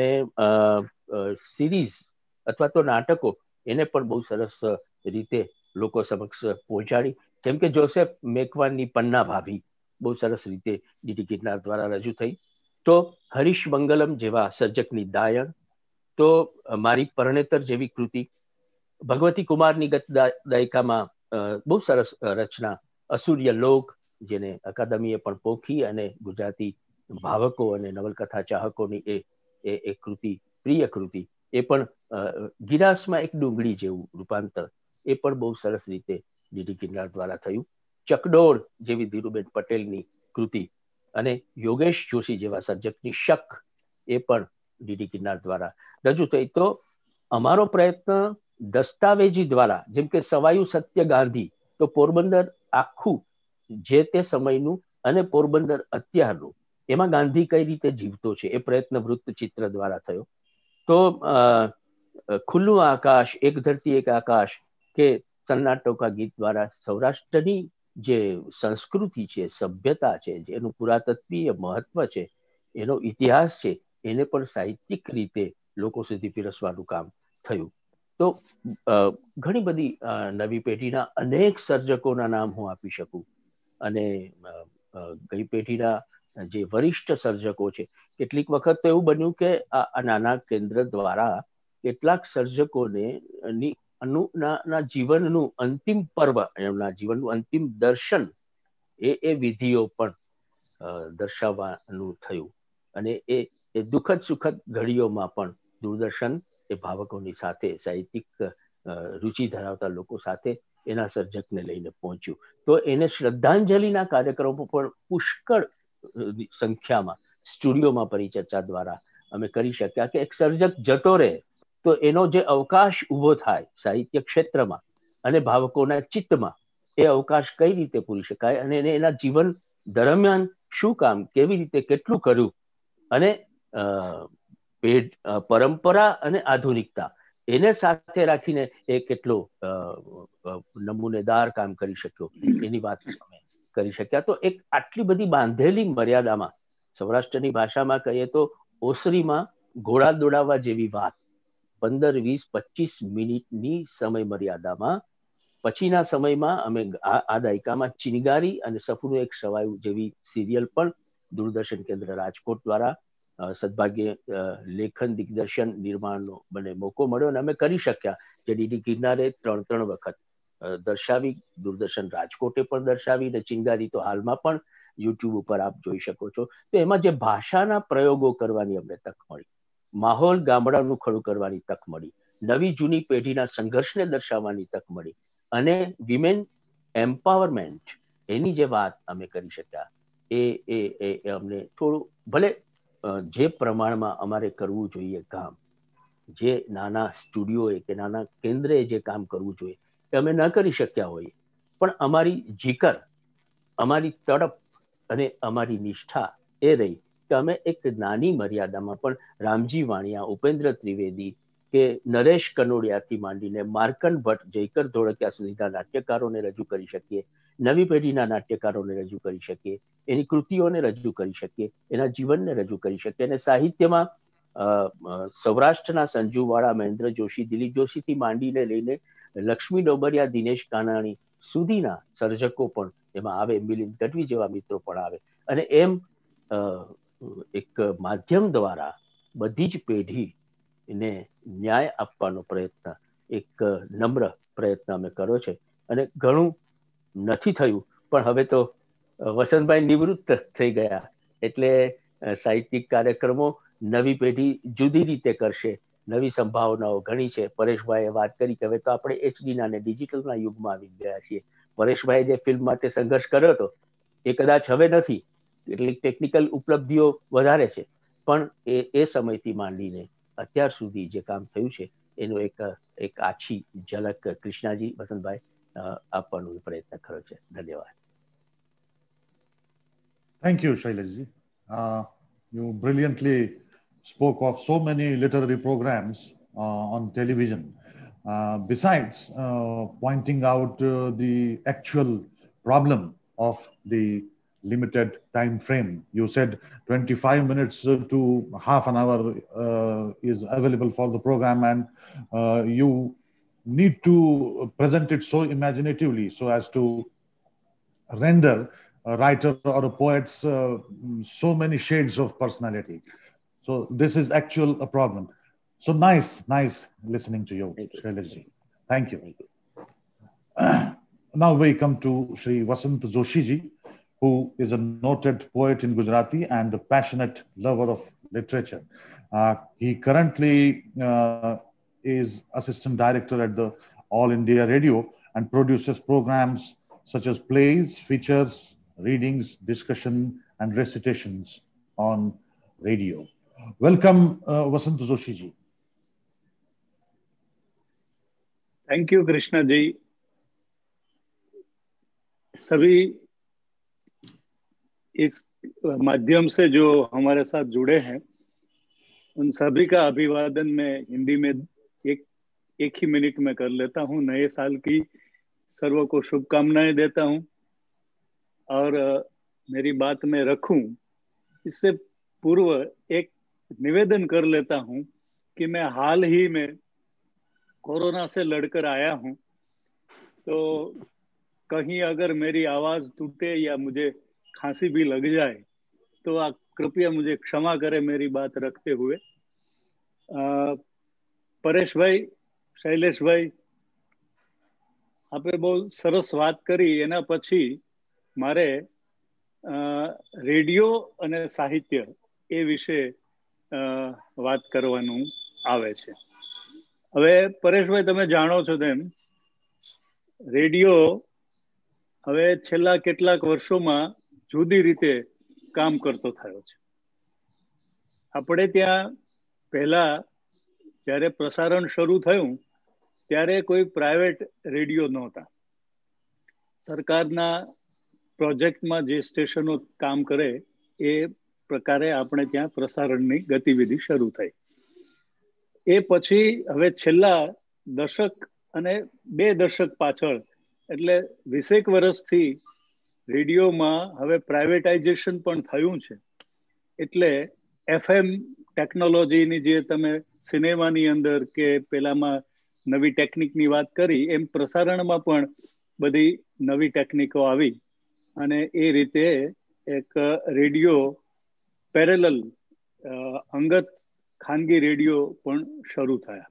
સિરીઝ અથવા તો નાટકો એને પણ બહુ સરસ રીતે લોકો સમક્ષ પહોંચાડી. જેમ કે જોસેફ મેકવાનની પન્ના ભાભી બહુ સરસ રીતે ડીડી ગિરનાર દ્વારા રજૂ થઈ. તો હરીશ મંગલમ જેવા સર્જકની દાયણ, તો મારી પરણેતર જેવી કૃતિ, ભગવતી કુમારની ગત દાયકામાં બહુ સરસ રચના અસૂર્ય લોક, જેને અકાદમીએ પણ પોખી અને ગુજરાતી ભાવકો અને નવલકથા ચાહકોની એ એ કૃતિ, પ્રિય કૃતિ, એ પણ ગિરાસમાં એક ડુંગળી જેવું રૂપાંતર, એ પણ બહુ સરસ રીતે ડીડી ગિરનાર દ્વારા થયું. ચકડોળ જેવી ધીરુબેન પટેલની કૃતિ અને યોગેશ જોશી જેવા સર્જકની શક, એ પણ ડીડી ગિરનાર દ્વારા રજૂ થઈ. તો અમારો પ્રયત્ન દસ્તાવેજી દ્વારા, જેમ કે સવાયું સત્ય ગાંધી, તો પોરબંદર આખું જે તે સમયનું અને પોરબંદર અત્યારનું, એમાં ગાંધી કઈ રીતે જીવતો છે એ પ્રયત્ન વૃત્તચિત્ર દ્વારા થયો. તો ખુલ્લું આકાશ, એક ધરતી એક આકાશ કે સન્નાટોકા ગીત દ્વારા સૌરાષ્ટ્રની જે સંસ્કૃતિ છે, સભ્યતા છે, જેનું પુરાતત્વીય મહત્વ છે, એનો ઇતિહાસ છે, એને પણ સાહિત્યિક રીતે લોકો સુધી પીરસવાનું કામ થયું. તો ઘણી બધી નવી પેઢીના અનેક સર્જકોના નામ હું આપી શકું અને ગઈ પેઢીના જે વરિષ્ઠ સર્જકો છે, કેટલીક વખત તો એવું બન્યું કે આ નાના કેન્દ્ર દ્વારા કેટલાક સર્જકોને ના જીવનનું અંતિમ પર્વ, એમના જીવનનું અંતિમ દર્શન, એ એ વિધિઓ પણ દર્શાવવાનું થયું. અને એ એ દુઃખદ સુખદ ઘડીઓમાં પણ દૂરદર્શન એ ભાવકોની સાથે, સાહિત્યિક રુચિ ધરાવતા લોકો સાથે એના સર્જકને લઈને પહોંચ્યું. તો એને શ્રદ્ધાંજલિના કાર્યક્રમો પણ પુષ્કળ સંખ્યામાં સ્ટુડિયોમાં પરિચર્ચા દ્વારા અમે કરી શક્યા કે એક સર્જક જતો રહે તો એનો જે અવકાશ ઉભો થાય સાહિત્ય ક્ષેત્રમાં અને ભાવકોના ચિત્તમાં, એ અવકાશ કઈ રીતે પૂરી શકાય અને એને એના જીવન દરમિયાન શું કામ, કેવી રીતે, કેટલું કર્યું અને પરંપરા અને આધુનિકતા એને સાથે રાખીને એ કેટલો નમૂનેદાર કામ કરી શક્યો, એની વાત અમે કરી શક્યા. તો એક આટલી બધી બાંધેલી મર્યાદામાં, સૌરાષ્ટ્રની ભાષામાં કહીએ તો ઓસરીમાં ઘોડા દોડાવવા જેવી વાત, પંદર વીસ પચીસ મિનિટની સમય મર્યાદામાં પછીના સમયમાં અમે આ દાયકામાં ચિનગારી અને સપનું એક સવાયું જેવી સિરિયલ પણ દૂરદર્શન કેન્દ્ર રાજકોટ દ્વારા સદભાગ્ય લેખન દિગ્દર્શન નિર્માણનો મને મોકો મળ્યો અને અમે કરી શક્યા. જે ડીડી ગિરનારે ત્રણ ત્રણ વખત દર્શાવી, દૂરદર્શન રાજકોટે પણ દર્શાવી, અને ચિનગારી તો હાલમાં પણ યુટ્યુબ ઉપર આપ જોઈ શકો છો. તો એમાં જે ભાષાના પ્રયોગો કરવાની અમને તક મળી, માહોલ ગામડાનું ખડું કરવાની તક મળી, નવી જૂની પેઢીના સંઘર્ષને દર્શાવવાની તક મળી, અને વિમેન એમ્પાવરમેન્ટ એની જે વાત અમે કરી શક્યા એ એ એ અમને થોડું, ભલે જે પ્રમાણમાં અમારે કરવું જોઈએ કામ, જે નાના સ્ટુડિયોએ કે નાના કેન્દ્રએ જે કામ કરવું જોઈએ એ અમે ન કરી શક્યા હોઈએ, પણ અમારી જીકર, અમારી તડપ અને અમારી નિષ્ઠા એ રહી કે અમે એક નાની મર્યાદામાં પણ રામજી વાણિયા, ઉપેન્દ્ર ત્રિવેદી કે નરેશ કનોડિયાથી માંડીને માર્કંડ ભટ્ટ, જયકર ધોળકિયા સુધીના નાટ્યકારોને રજૂ કરી શકીએ, નવી પેઢીના નાટ્યકારોને રજૂ કરી શકીએ, એની કૃતિઓને રજૂ કરી શકીએ, એના જીવનને રજૂ કરી શકીએ. અને સાહિત્યમાં સૌરાષ્ટ્રના સંજુવાળા, મહેન્દ્ર જોશી, દિલીપ જોશીથી માંડીને લઈને લક્ષ્મી ડોબરિયા, દિનેશ કાનાણી સુધીના સર્જકો પણ એમાં આવે, મિલિંદ ગઢવી જેવા મિત્રો પણ આવે, અને એમ એક માધ્યમ દ્વારા બધી જ પેઢીને ન્યાય આપવાનો પ્રયત્ન, એક નમ્ર પ્રયત્ન અમે કર્યો છે. અને ઘણું નથી થયું, પણ હવે તો વસંતભાઈ નિવૃત્ત થઈ ગયા એટલે સાહિત્યિક કાર્યક્રમો નવી પેઢી જુદી રીતે કરશે, નવી સંભાવનાઓ ઘણી છે. પરેશભાઈએ વાત કરી કે હવે તો આપણે એચડીના અને ડિજિટલના યુગમાં આવી ગયા છીએ. પરેશભાઈએ જે ફિલ્મ માટે સંઘર્ષ કર્યો હતો એ કદાચ હવે નથી, એટલી ટેકનિકલ ઉપલબ્ધિઓ વધારે છે, પણ એ એ સમયથી માંડીને અત્યાર સુધી જે કામ થયું છે એનો એક એક આછી ઝલક કૃષ્ણાજી, વસંતભાઈ આપવાનો પ્રયત્ન કર્યો છે. ધન્યવાદ. Thank you, Shaileshji. Uh, you brilliantly spoke of so many literary programs uh, on television. Uh, besides uh, pointing out uh, the actual problem of the limited time frame, you said twenty-five minutes to half an hour uh, is available for the program, and uh, you need to present it so imaginatively so as to render a writer or a poet's uh, so many shades of personality. So this is actual a problem. So nice, nice listening to you, Shaileshji. Thank you. Now we come to Shri Vasant Joshi ji, who is a noted poet in Gujarati and a passionate lover of literature. Uh, he currently uh, is assistant director at the All India Radio and produces programs such as plays, features, readings, discussion, and recitations on radio. Welcome, uh, Vasant Joshi ji. Thank you, Krishna ji. सभी इस माध्यम से जो हमारे साथ जुड़े हैं उन सभी का अभिवादन मैं हिंदी में एक एक ही मिनट में कर लेता हूँ. नए साल की सर्व को शुभकामनाएं देता हूँ और मेरी बात में रखूं इससे पूर्व एक निवेदन कर लेता हूँ कि मैं हाल ही में कोरोना से लड़कर आया हूँ, तो कहीं अगर मेरी आवाज टूटे या मुझे खांसी भी लग जाए तो आप कृपया मुझे क्षमा करें मेरी बात रखते हुए. परेश भाई, शैलेश भाई, आपे बहुत सरस बात करी. एना पछी मारे रेडियो अने साहित्य ए विषे बात करवानुं आवे छे. हवे परेश भाई तमे जाणो छो तेम रेडियो हवे छेल्ला केटलाक वर्षोमां जुदी रीते काम करतो थयो छे. आपणे त्यां पहेला ज्यारे प्रसारण शरू थयुं त्यारे कोई प्राइवेट रेडियो नहोता. सरकारना प्रोजेक्टमां जे स्टेशनो काम करे ए प्रकारे आपणे त्यां प्रसारणनी गतिविधि शरू थई. ए पछी हवे छेल्ला दशक अने बे दशक पाछळ એટલે વીસેક વર્ષથી રેડિયોમાં હવે પ્રાઇવેટાઇઝેશન પણ થયું છે. એટલે એફએમ ટેકનોલોજીની જે તમે સિનેમાની અંદર કે પેલામાં નવી ટેકનિકની વાત કરી, એમ પ્રસારણમાં પણ બધી નવી ટેકનિકો આવી અને એ રીતે એક રેડિયો પેરેલલ અંગત ખાનગી રેડિયો પણ શરૂ થયા.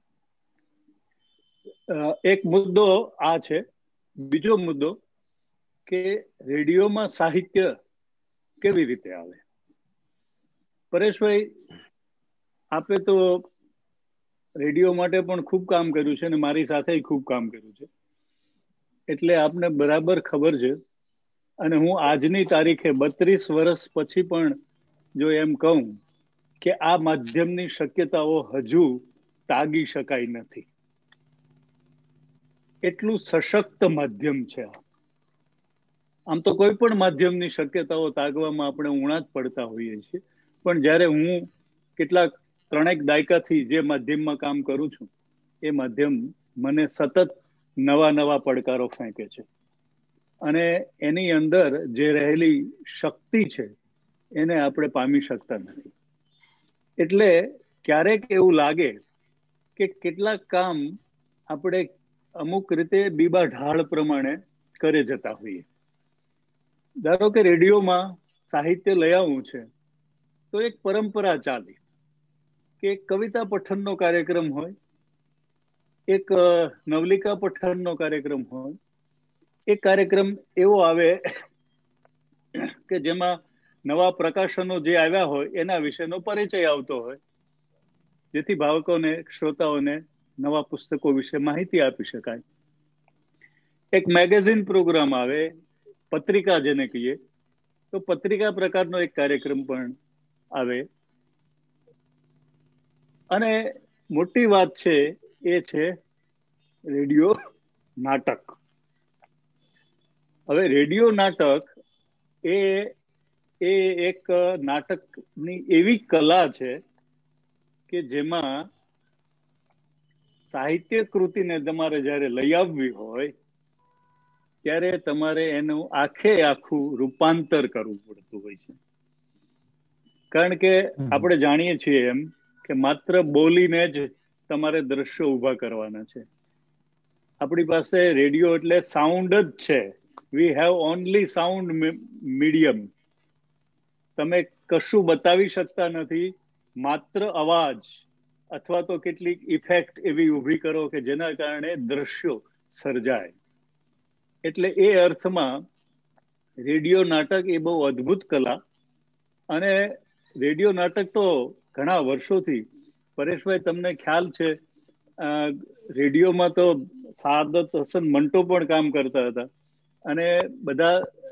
એક મુદ્દો આ છે. બીજો મુદ્દો કે રેડિયોમાં સાહિત્ય કેવી રીતે આવે. પરેશભાઈ, આપે તો રેડિયો માટે પણ ખૂબ કામ કર્યું છે અને મારી સાથે ખૂબ કામ કર્યું છે, એટલે આપને બરાબર ખબર છે. અને હું આજની તારીખે બત્રીસ વર્ષ પછી પણ જો એમ કહું કે આ માધ્યમની શક્યતાઓ હજુ તાગી શકાય નથી, એટલું સશક્ત માધ્યમ છે. આમ તો કોઈ પણ માધ્યમની શક્યતાઓ તાગવામાં આપણે ઉણા જ પડતા હોઈએ છીએ, પણ જ્યારે હું કેટલાક ત્રણેક દાયકાથી જે માધ્યમમાં કામ કરું છું, એ માધ્યમ મને સતત નવા નવા પડકારો ફેંકે છે અને એની અંદર જે રહેલી શક્તિ છે એને આપણે પામી શકતા નથી. એટલે ક્યારેક એવું લાગે કે કેટલાક કામ આપણે અમુક રીતે બીબા ઢાળ પ્રમાણે કરે જતા હોઈએ. ધારો કે રેડિયોમાં સાહિત્ય લઈ આવવું છે તો એક પરંપરા ચાલી કે એક કવિતા પઠનનો કાર્યક્રમ હોય, એક નવલિકા પઠનનો કાર્યક્રમ હોય, એક કાર્યક્રમ એવો આવે કે જેમાં નવા પ્રકાશનો જે આવ્યા હોય એના વિશેનો પરિચય આવતો હોય, જેથી ભાવકોને, શ્રોતાઓને નવા પુસ્તકો વિશે માહિતી આપી શકાય. એક મેગેઝિન પ્રોગ્રામ આવે, પત્રિકા જેને કહીએ, તો પત્રિકા પ્રકારનો એક કાર્યક્રમ પણ આવે. અને મોટી વાત છે એ છે રેડિયો નાટક. હવે રેડિયો નાટક એ એ એક નાટકની એવી કલા છે કે જેમાં સાહિત્ય કૃતિને તમારે જ્યારે લઈ આવવી હોય ત્યારે તમારે એનું આખે આખું રૂપાંતર કરવું પડતું હોય છે. કારણ કે આપણે જાણીએ છીએ એમ કે માત્ર બોલીને જ તમારે દ્રશ્યો ઊભા કરવાના છે. આપણી પાસે રેડિયો એટલે સાઉન્ડ જ છે. We have only sound medium. તમે કશું બતાવી શકતા નથી, માત્ર અવાજ અથવા તો કેટલીક ઇફેક્ટ એવી ઊભી કરો કે જેના કારણે દ્રશ્યો સર્જાય. એટલે એ અર્થમાં રેડિયો નાટક એ બહુ અદ્ભુત કલા. અને રેડિયો નાટક તો ઘણા વર્ષોથી, પરેશભાઈ તમને ખ્યાલ છે, રેડિયોમાં તો સાદત હસન મંટો પણ કામ કરતા હતા અને બધા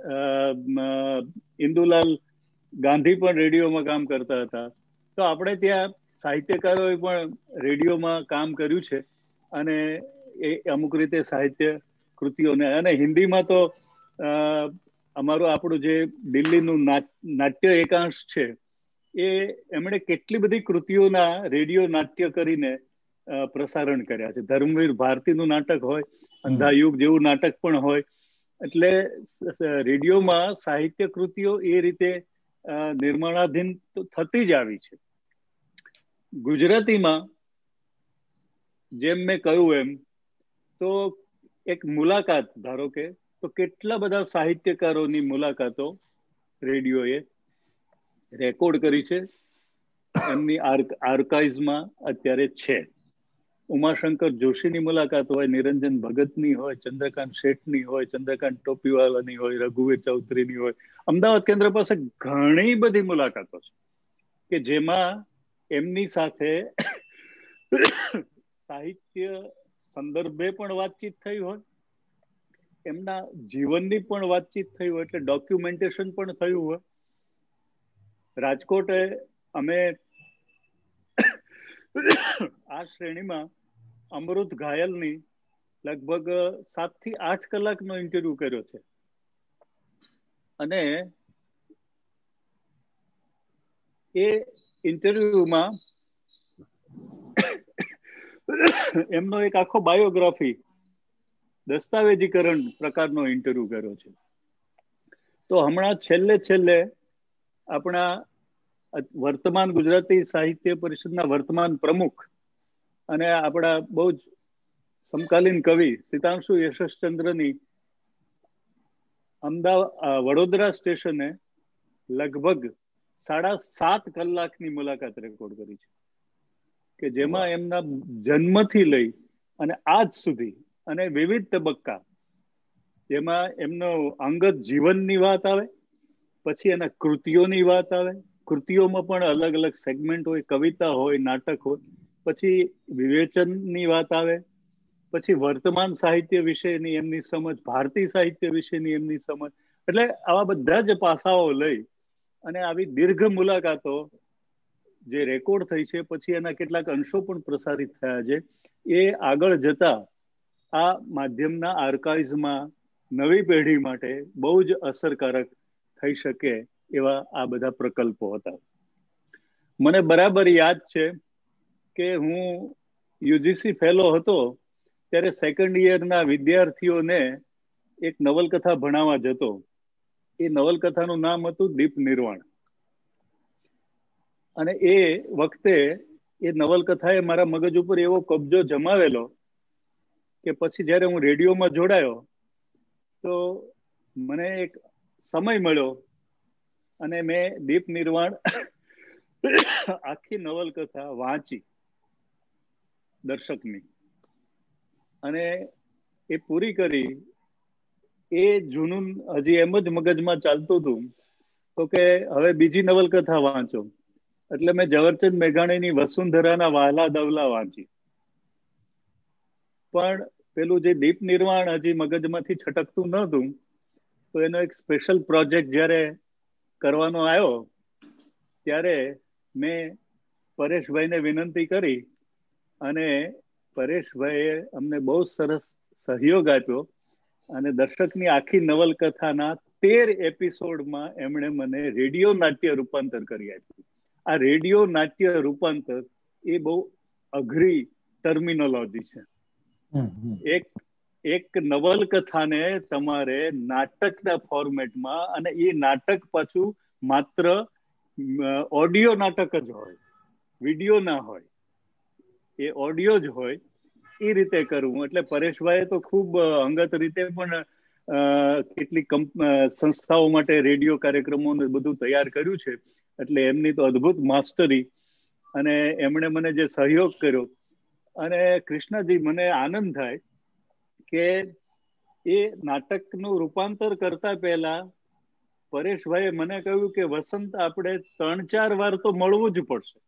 ઇન્દુલાલ ગાંધી પણ રેડિયોમાં કામ કરતા હતા. તો આપણે ત્યાં સાહિત્યકારોએ પણ રેડિયોમાં કામ કર્યું છે અને એ અમુક રીતે સાહિત્ય કૃતિઓને, અને હિન્દીમાં તો અમારું આપણું જે દિલ્હીનું નાટ્ય એકાંશ છે એ એમણે કેટલી બધી કૃતિઓના રેડિયો નાટ્ય કરીને પ્રસારણ કર્યા છે. ધર્મવીર ભારતીનું નાટક હોય, અંધાયુગ જેવું નાટક પણ હોય. એટલે રેડિયોમાં સાહિત્ય કૃતિઓ એ રીતે નિર્માણાધીન તો થતી જ આવી છે. ગુજરાતીમાં જેમ મેં કહ્યું એમ તો એક મુલાકાત ધારો કે તો કેટલા બધા સાહિત્યકારોની મુલાકાતો રેડિયોએ રેકોર્ડ કરી છે, એમની આર્કાઇવ્સમાં અત્યારે છે. ઉમાશંકર જોશીની મુલાકાત હોય, નિરંજન ભગતની હોય, ચંદ્રકાંત શેઠની હોય, ચંદ્રકાંત ટોપીવાલાની હોય, રઘુવીર ચૌધરીની હોય. અમદાવાદ કેન્દ્ર પાસે ઘણી બધી મુલાકાતો છે કે જેમાં એમની સાથે સાહિત્ય સંદર્ભે પણ વાતચીત થઈ હોય, એમના જીવનની પણ વાતચીત થઈ હોય, એટલે ડોક્યુમેન્ટેશન પણ થયું હોય. રાજકોટે અમે આ શ્રેણીમાં અમૃત ઘાયલની લગભગ સાત થી આઠ કલાકનો ઇન્ટરવ્યુ કર્યો છે અને એ ઇન્ટરવ્યુમાં એમનો એક આખો બાયોગ્રાફી દસ્તાવેજીકરણ પ્રકારનો ઇન્ટરવ્યુ કર્યો છે. તો હમણાં છેલ્લે છેલ્લે આપણા વર્તમાન ગુજરાતી સાહિત્ય પરિષદના વર્તમાન પ્રમુખ અને આપણા બહુ જ સમકાલીન કવિ સિતાંશુ યશસ્ચંદ્રની અમદાવાદ વડોદરા સ્ટેશને લગભગ સાડા સાત કલાકની મુલાકાત રેકોર્ડ કરી છે, કે જેમાં એમના જન્મથી લઈ અને આજ સુધી અને વિવિધ તબક્કા, જેમાં એમનો અંગત જીવનની વાત આવે, પછી એના કૃતિઓની વાત આવે, કૃતિઓમાં પણ અલગ અલગ સેગમેન્ટ હોય, કવિતા હોય, નાટક હોય, પછી વિવેચનની વાત આવે, પછી વર્તમાન સાહિત્ય વિશેની એમની સમજ, ભારતીય સાહિત્ય વિશેની એમની સમજ, એટલે આવા બધા જ પાસાઓ લઈ અને આવી દીર્ઘ મુલાકાતો જે રેકોર્ડ થઈ છે, પછી એના કેટલાક અંશો પણ પ્રસારિત થયા છે, એ આગળ જતા આ માધ્યમના આર્કાઇવ્સમાં નવી પેઢી માટે બહુ જ અસરકારક થઈ શકે એવા આ બધા પ્રકલ્પો હતા. મને બરાબર યાદ છે કે હું યુજીસી ફેલો હતો ત્યારે સેકન્ડ યરના વિદ્યાર્થીઓને એક નવલકથા ભણાવવા જતો. એ નવલકથાનું નામ હતું દીપ નિર્વાણ. અને એ વખતે એ નવલકથાએ મારા મગજ ઉપર એવો કબજો જમાવેલો કે પછી જ્યારે હું રેડિયોમાં જોડાયો તો મને એક સમય મળ્યો અને મેં દીપ નિર્વાણ આખી નવલકથા વાંચી દર્શકની, અને એ પૂરી કરી. એ જૂનું હજી એમ જ મગજમાં ચાલતું હતું, તો કે હવે બીજી નવલકથા વાંચો. એટલે મેં ઝવેરચંદ મેઘાણીની વસુંધરાના વહાલા દવલા વાંચી. પણ પેલું જે દીપ નિર્વાણ હજી મગજમાંથી છટકતું નહોતું, તો એનો એક સ્પેશિયલ પ્રોજેક્ટ જ્યારે કરવાનો આવ્યો ત્યારે મેં પરેશભાઈને વિનંતી કરી અને પરેશભાઈએ અમને બહુ સરસ સહયોગ આપ્યો અને દર્શકની આખી નવલકથાના તેર એપિસોડમાં એમણે મને રેડિયો નાટ્ય રૂપાંતર કરી આપ્યું. આ રેડિયો નાટ્ય રૂપાંતર એ બહુ અઘરી ટર્મિનોલોજી છે. એક એક નવલકથાને તમારે નાટકના ફોર્મેટમાં, અને એ નાટક પાછું માત્ર ઓડિયો નાટક જ હોય, વિડીયો ના હોય, એ ઓડિયો જ હોય, એ રીતે કરવું. એટલે પરેશભાઈએ તો ખૂબ અંગત રીતે પણ કેટલીક સંસ્થાઓ માટે રેડિયો કાર્યક્રમો બધું તૈયાર કર્યું છે. એટલે એમની તો અદ્ભુત માસ્ટરી, અને એમણે મને જે સહયોગ કર્યો. અને કૃષ્ણજી, મને આનંદ થાય કે એ નાટકનું રૂપાંતર કરતા પહેલા પરેશભાઈએ મને કહ્યું કે વસંત, આપણે ત્રણ ચાર વાર તો મળવું જ પડશે,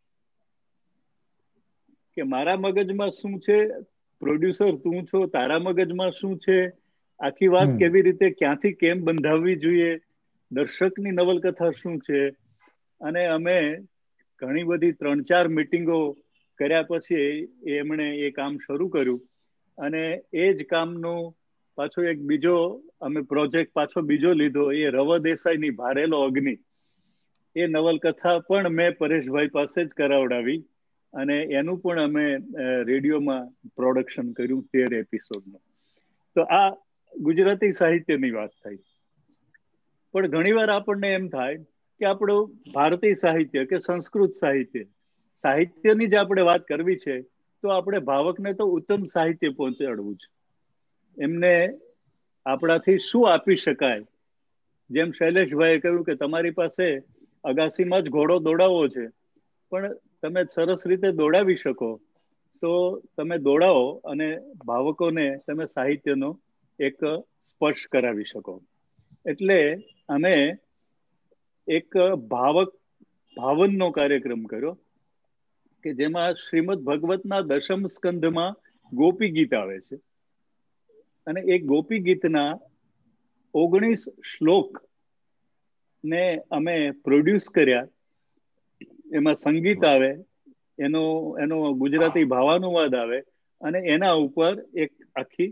કે મારા મગજમાં શું છે, પ્રોડ્યુસર તું છો, તારા મગજમાં શું છે, આખી વાત કેવી રીતે ક્યાંથી કેમ બંધાવવી જોઈએ, દર્શકની નવલકથા શું છે. અને અમે ઘણી બધી ત્રણ ચાર મિટિંગો કર્યા પછી એમણે એ કામ શરૂ કર્યું. અને એ જ કામનું પાછો એક બીજો અમે પ્રોજેક્ટ પાછો બીજો લીધો, એ રવ દેસાઈની ભારેલો અગ્નિ. એ નવલકથા પણ મેં પરેશભાઈ પાસે જ કરાવડાવી અને એનું પણ અમે રેડિયોમાં પ્રોડક્શન કર્યું તેર એપિસોડનું. તો આ ગુજરાતી સાહિત્યની વાત થઈ. પણ ઘણીવાર આપણને એમ થાય કે આપણું ભારતીય સાહિત્ય કે સંસ્કૃત સાહિત્ય, સાહિત્યની જ આપણે વાત કરવી છે, તો આપણે ભાવકને તો ઉત્તમ સાહિત્ય પહોંચાડવું છે. એમને આપણાથી શું આપી શકાય. જેમ શૈલેષભાઈએ કહ્યું કે તમારી પાસે અગાસીમાં જ ઘોડો દોડાવવો છે, પણ તમે સરસ રીતે દોડાવી શકો તો તમે દોડાવો અને ભાવકોને તમે સાહિત્યનો એક સ્પર્શ કરાવી શકો. એટલે અમે એક ભાવક ભાવનનો કાર્યક્રમ કર્યો કે જેમાં શ્રીમદ ભગવતના દશમ સ્કંધમાં ગોપી ગીત આવે છે, અને એ ગોપી ગીતના ઓગણીસ શ્લોક ને અમે પ્રોડ્યુસ કર્યા. એમાં સંગીત આવે, એનો એનો ગુજરાતી ભાવાનુવાદ આવે, અને એના ઉપર એક આખી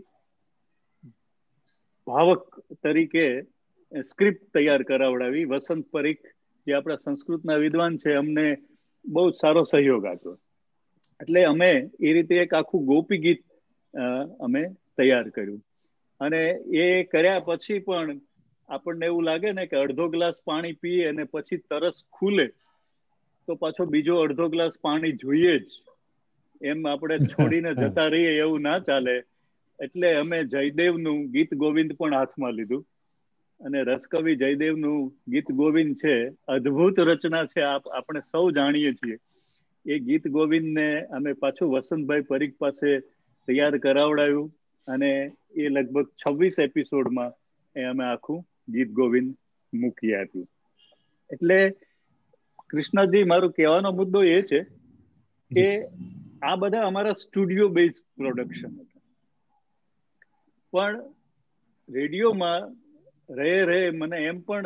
ભાવક તરીકે સ્ક્રિપ્ટ તૈયાર કરાવડાવી. વસંત પરીખ, જે આપણા સંસ્કૃતના વિદ્વાન છે, અમને બહુ સારો સહયોગ આપ્યો. એટલે અમે એ રીતે એક આખું ગોપી ગીત અમે તૈયાર કર્યું. અને એ કર્યા પછી પણ આપણને એવું લાગે ને કે અડધો ગ્લાસ પાણી પીએ અને પછી તરસ ખુલે તો પાછો બીજો અડધો ગ્લાસ પાણી જોઈએ જ. એમ આપણે છોડીને જતા રહીએ એવું ના ચાલે. એટલે અમે જયદેવનું ગીત ગોવિંદ પણ હાથમાં લીધું, અને રસકવિ જયદેવનું ગીત ગોવિંદ છે, અદ્ભુત રચના છે, આપણે સૌ જાણીએ છીએ. એ ગીત ગોવિંદને અમે પાછું વસંતભાઈ પરીખ પાસે તૈયાર કરાવડાવ્યું, અને એ લગભગ છવ્વીસ એપિસોડમાં એ અમે આખું ગીત ગોવિંદ મૂકી આપ્યું. એટલે કૃષ્ણજી, મારો કહેવાનો મુદ્દો એ છે કે આ બધા અમારા સ્ટુડિયો બેઝ પ્રોડક્શન હતા, પણ રેડિયોમાં રહે રહે મને એમ પણ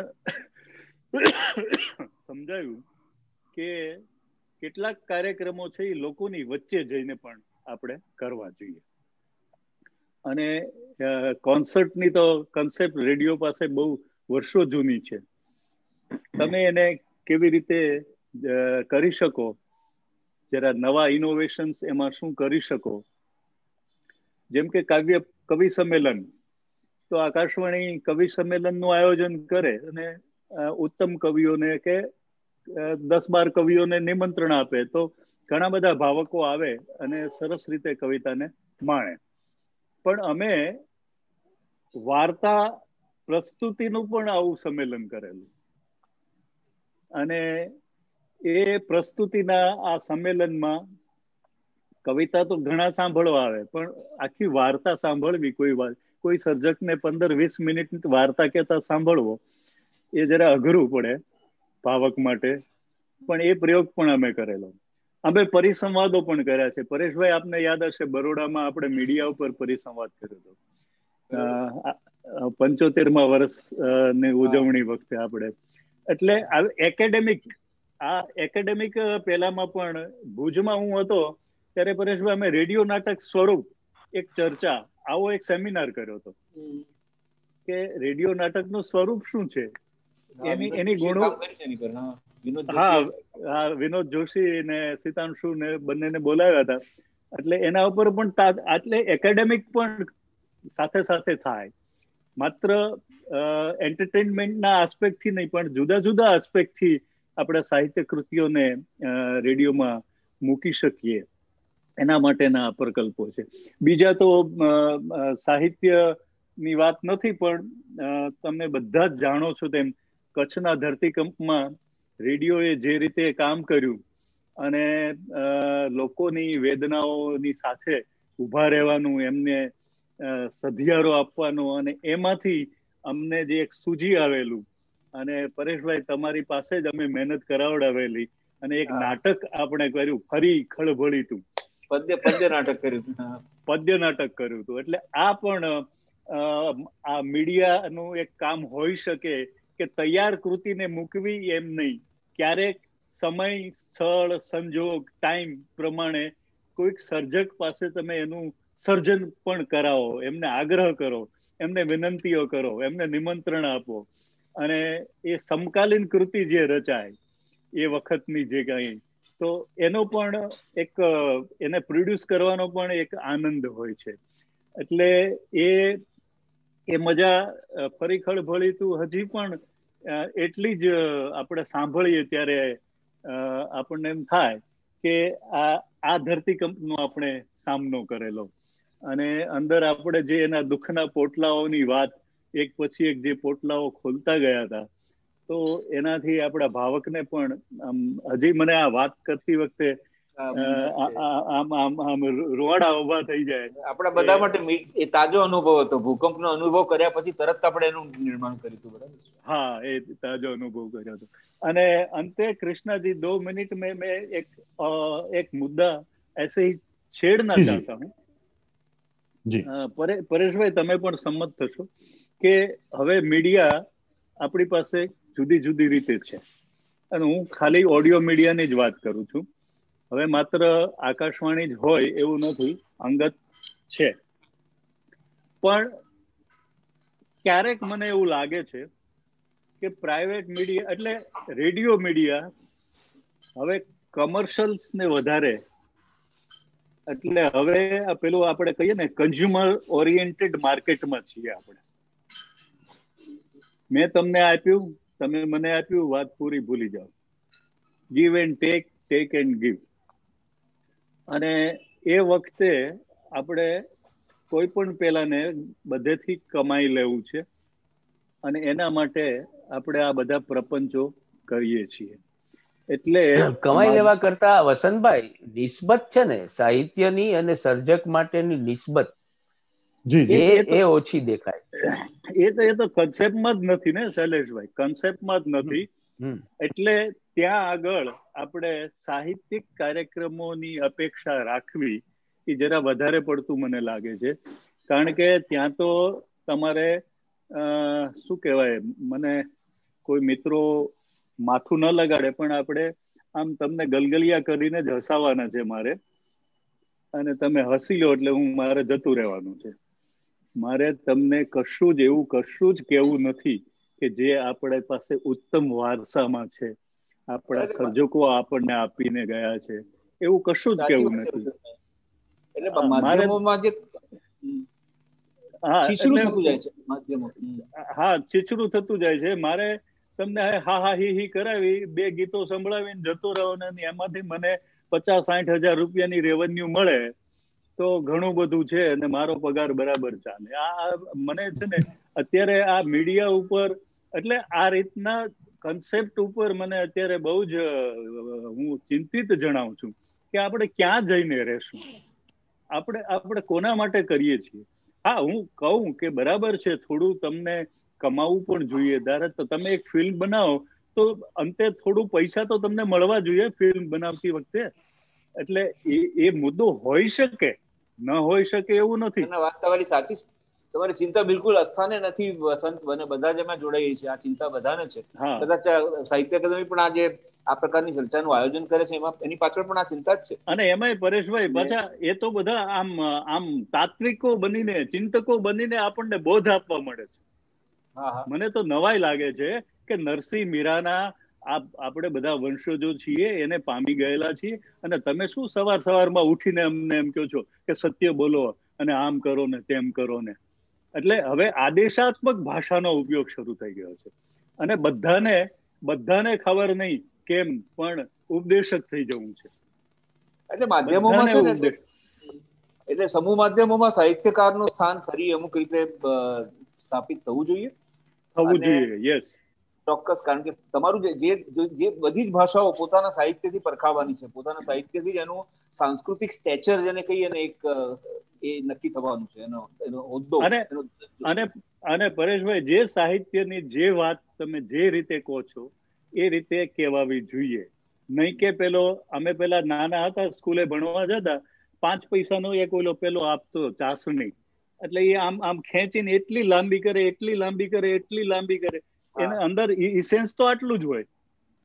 સમજાયું કે કેટલાક કાર્યક્રમો છે એ લોકોની વચ્ચે જઈને પણ આપણે કરવા જોઈએ. અને કોન્સર્ટની તો કન્સેપ્ટ રેડિયો પાસે બહુ વર્ષો જૂની છે. તમે એને કેવી રીતે કરી શકો, જરા નવા ઇનોવેશન્સ એમાં શું કરી શકો. જેમ કે કાવ્ય કવિ સંમેલન, તો આકાશવાણી કવિ સંમેલનનું આયોજન કરે અને ઉત્તમ કવિઓને કે દસ બાર કવિઓને નિમંત્રણ આપે, તો ઘણા બધા ભાવકો આવે અને સરસ રીતે કવિતાને માણે. પણ અમે વાર્તા પ્રસ્તુતિનું પણ આવું સંમેલન કરેલું, અને એ પ્રસ્તુતિના આ સંમેલનમાં કવિતા તો ઘણા સાંભળવા આવે, પણ આખી વાર્તા સાંભળવી, કોઈ વાત કોઈ સર્જકને પંદર વીસ મિનિટ વાર્તા કહેતા સાંભળવો એ જરા અઘરું પડે ભાવક માટે. પણ એ પ્રયોગ પણ અમે કરેલો. અમે પરિસંવાદો પણ કર્યા છે. પરેશભાઈ, આપને યાદ હશે, બરોડામાં આપણે મીડિયા ઉપર પરિસંવાદ કર્યો હતો પંચોતેરમાં વર્ષ ની ઉજવણી વખતે આપણે. એટલે એકેડેમિક આ એકેડેમિક પેલામાં પણ ભુજમાં હું હતો ત્યારે પરેશભાઈ અમે રેડિયો નાટક સ્વરૂપ એક ચર્ચા, આવો એક સેમિનાર કર્યો હતો કે રેડિયો નાટકનું સ્વરૂપ શું છે, એની એની ગુણો. હા હા વિનોદ જોશી ને સિતાંશુ ને બંનેને બોલાવ્યા હતા. એટલે એના ઉપર પણ એટલે એકેડેમિક પણ સાથે સાથે થાય, માત્ર એન્ટરટેનમેન્ટના આસ્પેક્ટથી નહીં, પણ જુદા જુદા આસ્પેક્ટથી આપણે સાહિત્ય કૃતિઓને રેડિયોમાં મૂકી શકીએ, એના માટેના પ્રકલ્પો છે. બીજા તો સાહિત્યની વાત નથી, પણ તમે બધા જ જાણો છો તેમ કચ્છના ધરતીકંપમાં રેડિયોએ જે રીતે કામ કર્યું અને લોકોની વેદનાઓની સાથે ઊભા રહેવાનું, એમને સધિયારો આપવાનો, અને એમાંથી અમને જે એક સૂજી આવેલું, અને પરેશભાઈ તમારી પાસે જ અમે મહેનત કરાવડાવેલી અને એક નાટક આપણે કર્યું, ફરી ખળભળીતું પદ્ય પદ્ય નાટક કર્યું પદ્ય નાટક કર્યું હતું. એટલે આ પણ આ મીડિયાનું એક કામ હોઈ શકે કે તૈયાર કૃતિને મૂકવી એમ નહીં, ક્યારેક સમય, સ્થળ, સંજોગ, ટાઈમ પ્રમાણે કોઈક સર્જક પાસે તમે એનું સર્જન પણ કરાવો, એમને આગ્રહ કરો, એમને વિનંતીઓ કરો, એમને નિમંત્રણ આપો, અને એ સમકાલીન કૃતિ જે રચાય એ વખતની જે કઈ, તો એનો પણ એક એને પ્રોડ્યુસ કરવાનો પણ એક આનંદ હોય છે. એટલે એ એ મજા ફરી ખળભળીતું હજી પણ એટલી જ આપણે સાંભળીએ ત્યારે આપણને એમ થાય કે આ આ ધરતીકંપનો આપણે સામનો કરેલો, અને અંદર આપણે જે એના દુઃખના પોટલાઓની વાત એક પછી એક જે પોટલાઓ ખોલતા ગયા હતા, તો એનાથી આપણા ભાવકને પણ હજી મને આ વાત કરતી વખતે આમ આમ આમ રોવાડા ઉભા થઈ જાય. આપણા બધા માટે એ તાજો અનુભવ હતો. ભૂકંપનો અનુભવ કર્યા પછી તરત આપણે એનું નિર્માણ કર્યું હતું. બરાબર? હા, એ તાજો અનુભવ કર્યો હતો. અને અંતે कृष्णा जी दो मिनट में मैं एक एक मुद्दा ऐसे ही छेड़ना चाहता हूँ. પરેશભાઈ, તમે પણ સંમત થશો કે હવે મીડિયા આપણી પાસે જુદી જુદી રીતે છે, અને હું ખાલી ઓડિયો મીડિયાની જ વાત કરું છું. હવે માત્ર આકાશવાણી જ હોય એવું નથી, અંગત છે. પણ ક્યારેક મને એવું લાગે છે કે પ્રાઇવેટ મીડિયા એટલે રેડિયો મીડિયા હવે કમર્શિયલ્સ ને વધારે, એટલે હવે પેલું આપણે કહીએ ને કન્ઝ્યુમર ઓરિએન્ટેડ માર્કેટમાં છીએ આપણે. મેં તમને આપ્યું, તમે મને આપ્યું, વાત પૂરી, ભૂલી જાઓ. Give and take, take and give. અને એ વખતે આપણે કોઈ પણ પેલાને બધેથી કમાઈ લેવું છે અને એના માટે આપણે આ બધા પ્રપંચો કરીએ છીએ. એટલે કમાઈ લેવા કરતા વસંતભાઈ નિસ્બત છે ને સાહિત્યની અને સર્જક માટેની નિસ્બત એ એ ઓછી દેખાય. એ તો એ તો કન્સેપ્ટમાં જ નથી ને શૈલેષભાઈ, કન્સેપ્ટમાં જ નથી. એટલે ત્યાં આગળ આપણે સાહિત્યિક કાર્યક્રમોની અપેક્ષા રાખવી એ જરા વધારે પડતું મને લાગે છે. કારણ કે ત્યાં તો તમારે શું કહેવાય, મને કોઈ મિત્રો માથું ન લગાડે પણ આપણે આમ તમને ગલગલિયા કરીને જ હસાવાના છે મારે, અને તમે હસી લો એટલે હું મારે જતું રહેવાનું છે. મારે તમને કશું જ એવું કશું જ કહેવું નથી કે જે આપણે પાસે ઉત્તમ વારસામાં છે, આપણા સર્જકો આપણને આપીને ગયા છે, એવું કશું જ કહેવું નથી. એટલે માધ્યમોમાં જે ચીચરું થતું જાય છે, માધ્યમો હા ચીચરું થતું જાય છે. મારે તમને હા હા હી હી કરાવી બે ગીતો સંભળાવીને જતો રહો ને એમાંથી મને પચાસ સાઠ હજાર રૂપિયાની રેવન્યુ મળે તો ઘણું બધું છે અને મારો પગાર બરાબર ચાલે. આ મને છે ને અત્યારે આ મીડિયા ઉપર એટલે આ રીતના કન્સેપ્ટ ઉપર મને અત્યારે બહુ જ હું ચિંતિત જણાવું છું કે આપણે ક્યાં જઈને રહેશું, આપણે આપણે કોના માટે કરીએ છીએ. હા હું કહું કે બરાબર છે થોડું તમને કમાવું પણ જોઈએ. ધારે તો તમે એક ફિલ્મ બનાવો તો અંતે થોડું પૈસા તો તમને મળવા જોઈએ ફિલ્મ બનાવતી વખતે. એટલે એ એ મુદ્દો હોઈ શકે, ન હોઈ શકે એવું નથી. વાત તમારી સાચી છે. તમારી ચિંતા બિલકુલ અસ્થાને નથી વસંત, બને બધા જ એમાં જોડાઈ છે. આ ચિંતા બધાને છે. કદાચ સાહિત્ય અકાદમી પણ આજે આ પ્રકારની ચર્ચાનું આયોજન કરે છે, એમાં એની પાછળ પણ આ ચિંતા જ છે. અને એમાંય પરેશભાઈ પાછા એ તો બધા આમ આમ તાત્વિકો બનીને, ચિંતકો બનીને આપણને બોધ આપવા મળે છે. મને તો નવાઈ લાગે છે કે નરસિંહ મીરાના આપણે બધા વંશજો છીએ, એને પામી ગયેલા છીએ, અને તમે શું સવાર સવારમાં ઉઠીને અમને એમ કહો છો કે સત્ય બોલો અને આમ કરો ને તેમ કરો ને. એટલે હવે આદેશાત્મક ભાષાનો ઉપયોગ શરૂ થઈ ગયો છે અને બધાને બધાને ખબર નહીં કેમ પણ ઉપદેશક થઈ જવું છે. એટલે માધ્યમોમાં છે ને એટલે સમૂહ માધ્યમોમાં સાહિત્યકારનું સ્થાન ફરી અમુક રીતે સ્થાપિત થવું જોઈએ. થવું જોઈએ, યસ. ચોક્કસ. કારણ કે તમારું જે જે બધી જ ભાષાઓ પોતાના સાહિત્યથી પરખાવાની છે, પોતાના સાહિત્યથી જ એનું સાંસ્કૃતિક સ્ટેચર જેને કહીએ ને એક એ નક્કી થવાનું છે, એનો એનો હોદ્દો. અને અને અને પરેશભાઈ જે સાહિત્યની જે વાત તમે જે રીતે કહો છો એ રીતે કહેવાવી જોઈએ. નહીં કે પેલો અમે પેલા નાના હતા સ્કૂલે ભણવા જતા, પાંચ પૈસાનો એક ઓલો પેલો આપતો ચાસણી, એટલે એ આમ આમ ખેંચીને એટલી લાંબી કરે એટલી લાંબી કરે એટલી લાંબી કરે, એને અંદર ઇસેન્સ તો આટલું જ હોય.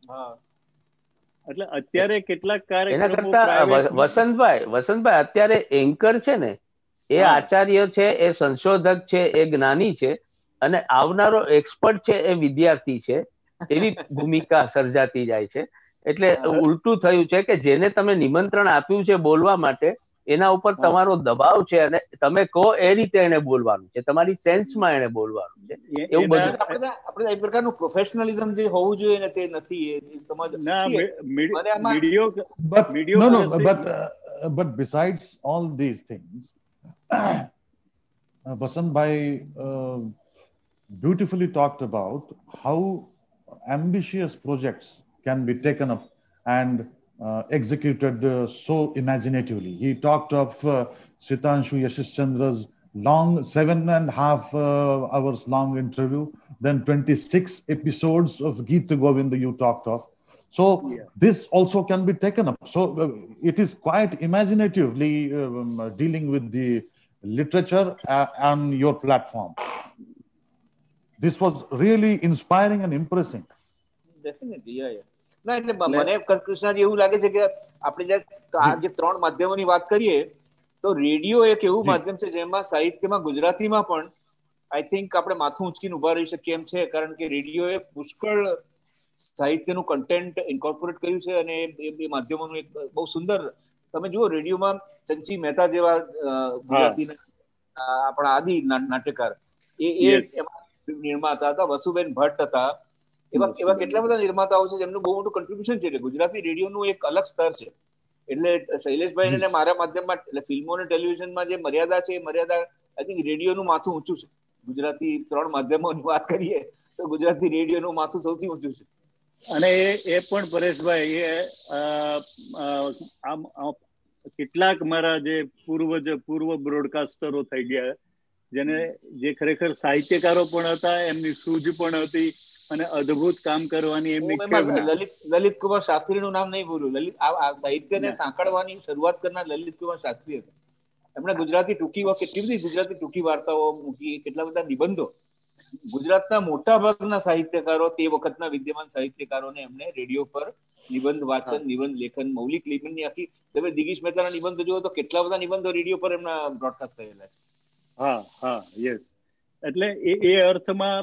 એટલે અત્યારે કેટલાક કાર્યક્રમો વસંતભાઈ વસંતભાઈ અત્યારે એન્કર છે ને એ આચાર્ય છે, એ સંશોધક છે, એ જ્ઞાની છે, અને આવનારો એક્સપર્ટ છે એ વિદ્યાર્થી છે, એવી ભૂમિકા સર્જાતી જાય છે. એટલે ઉલટું થયું છે કે જેને તમે નિમંત્રણ આપ્યું છે બોલવા માટે એના ઉપર તમારો દબાવ છે અને તમે કહો એ રીતે એને બોલવાનું છે, તમારી સેન્સમાં એને બોલવાનું છે. એવું બધું આપણે આપણે એ પ્રકારનું પ્રોફેશનલિઝમ જે હોવું જોઈએ ને તે નથી. એ સમજ no no but uh, but besides all these things uh, Vasant bhai uh, beautifully talked about how ambitious projects can be taken up and uh, executed uh, so imaginatively. He talked of uh, Sitanshu Yashish Chandra's long seven and a half uh, hours long interview, then twenty-six episodes of Geeta Govinda you talked of. So yeah. This also can be taken up. So uh, it is quite imaginatively um, dealing with the literature uh, on your platform. This was really inspiring and impressive. Definitely, yeah, yeah. ના એટલે મને કૃષ્ણાજી એવું લાગે છે કે આપણે જે ત્રણ માધ્યમોની વાત કરીએ તો રેડિયો એક એવું માધ્યમ છે જેમાં સાહિત્યમાં ગુજરાતીમાં પણ આઈ થિંક આપણે માથું ઊંચકીને ઉભા રહી શકીએ એમ છે, કારણ કે રેડિયોએ પુષ્કળ સાહિત્યનું કન્ટેન્ટ ઇન્કોર્પોરેટ કર્યું છે અને એ માધ્યમોનું એક બહુ સુંદર, તમે જુઓ રેડિયોમાં ચંચી મહેતા જેવા ગુજરાતીના આપણા આદિ નાટ્યકાર એ એ નિર્માતા હતા, વસુબેન ભટ્ટ હતા, એવા એવા કેટલા બધા નિર્માતાઓ છે જેમનું બહુ મોટું કન્ટ્રીબ્યુશન છે. એટલે ગુજરાતી રેડિયોનું એક અલગ સ્તર છે એટલે શૈલેષભાઈ ને મારા માધ્યમમાં એટલે ફિલ્મો અને ટેલિવિઝનમાં જે મર્યાદા છે એ મર્યાદા આઈ થિંક રેડિયોનું માથું ઊંચું છે. ગુજરાતી ત્રણ માધ્યમોની વાત કરીએ તો ગુજરાતી રેડિયોનું માથું સૌથી ઊંચું છે. અને એ એ પણ પરેશભાઈ એ આમ કેટલાક મારા જે પૂર્વજ પૂર્વ બ્રોડકાસ્ટરો થઈ ગયા જેને જે ખરેખર સાહિત્યકારો પણ હતા, એમની સૂઝ પણ હતી અને અદ્ભુત કામ કરવાની એમની લલિત લલિત કુમાર શાસ્ત્રીનું નામ નહીં ભૂલું. લલિત આ સાહિત્યને સાંકળવાની શરૂઆત કરનાર લલિત કુમાર શાસ્ત્રી હતા. એમણે ગુજરાતી ટૂંકી કેટલી બધી ગુજરાતી ટૂંકી વાર્તાઓ મૂકી, કેટલા બધા નિબંધો. ગુજરાતના મોટા ભાગના સાહિત્યકારો, તે વખતના વિદ્યમાન સાહિત્યકારોને એમણે રેડિયો પર નિબંધ વાચન, નિબંધ લેખન, મૌલિક લેખનની આખી, તમે દિગીશ મહેતાના નિબંધો જુઓ તો કેટલા બધા નિબંધો રેડિયો પર એમના બ્રોડકાસ્ટ થયેલા છે. હા હા યસ. એટલે એ એ અર્થમાં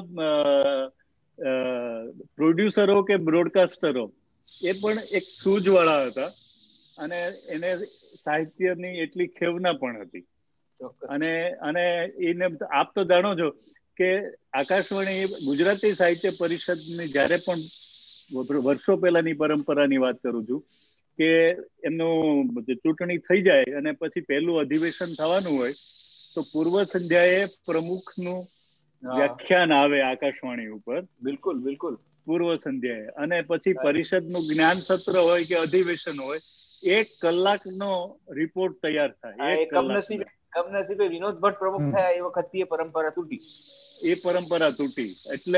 પ્રોડ્યુસરો કે બ્રોડકાસ્ટરો એ પણ એક સૂઝવાળા હતા અને એને સાહિત્યની એટલી ખેવના પણ હતી. અને અને એને આપ તો જાણો છો કે આકાશવાણી ગુજરાતી સાહિત્ય પરિષદની જ્યારે પણ વર્ષો પહેલાની પરંપરાની વાત કરું છું કે એમનું ચૂંટણી થઈ જાય અને પછી પહેલું અધિવેશન થવાનું હોય તો પૂર્વ સંધ્યાએ પ્રમુખનું વ્યાખ્યાન આવે આકાશવાણી ઉપર. બિલકુલ બિલકુલ પૂર્વ સંધ્યાએ. અને પછી પરિષદનું જ્ઞાન સત્ર હોય કે અધિવેશન હોય, એક કલાકનો રિપોર્ટ તૈયાર થાય. એક કમનસીબે કમનસીબે વિનોદ ભટ્ટ પ્રમુખ થયા એ વખતથી એ પરંપરા તૂટી. એ પરંપરા તૂટી. એટલે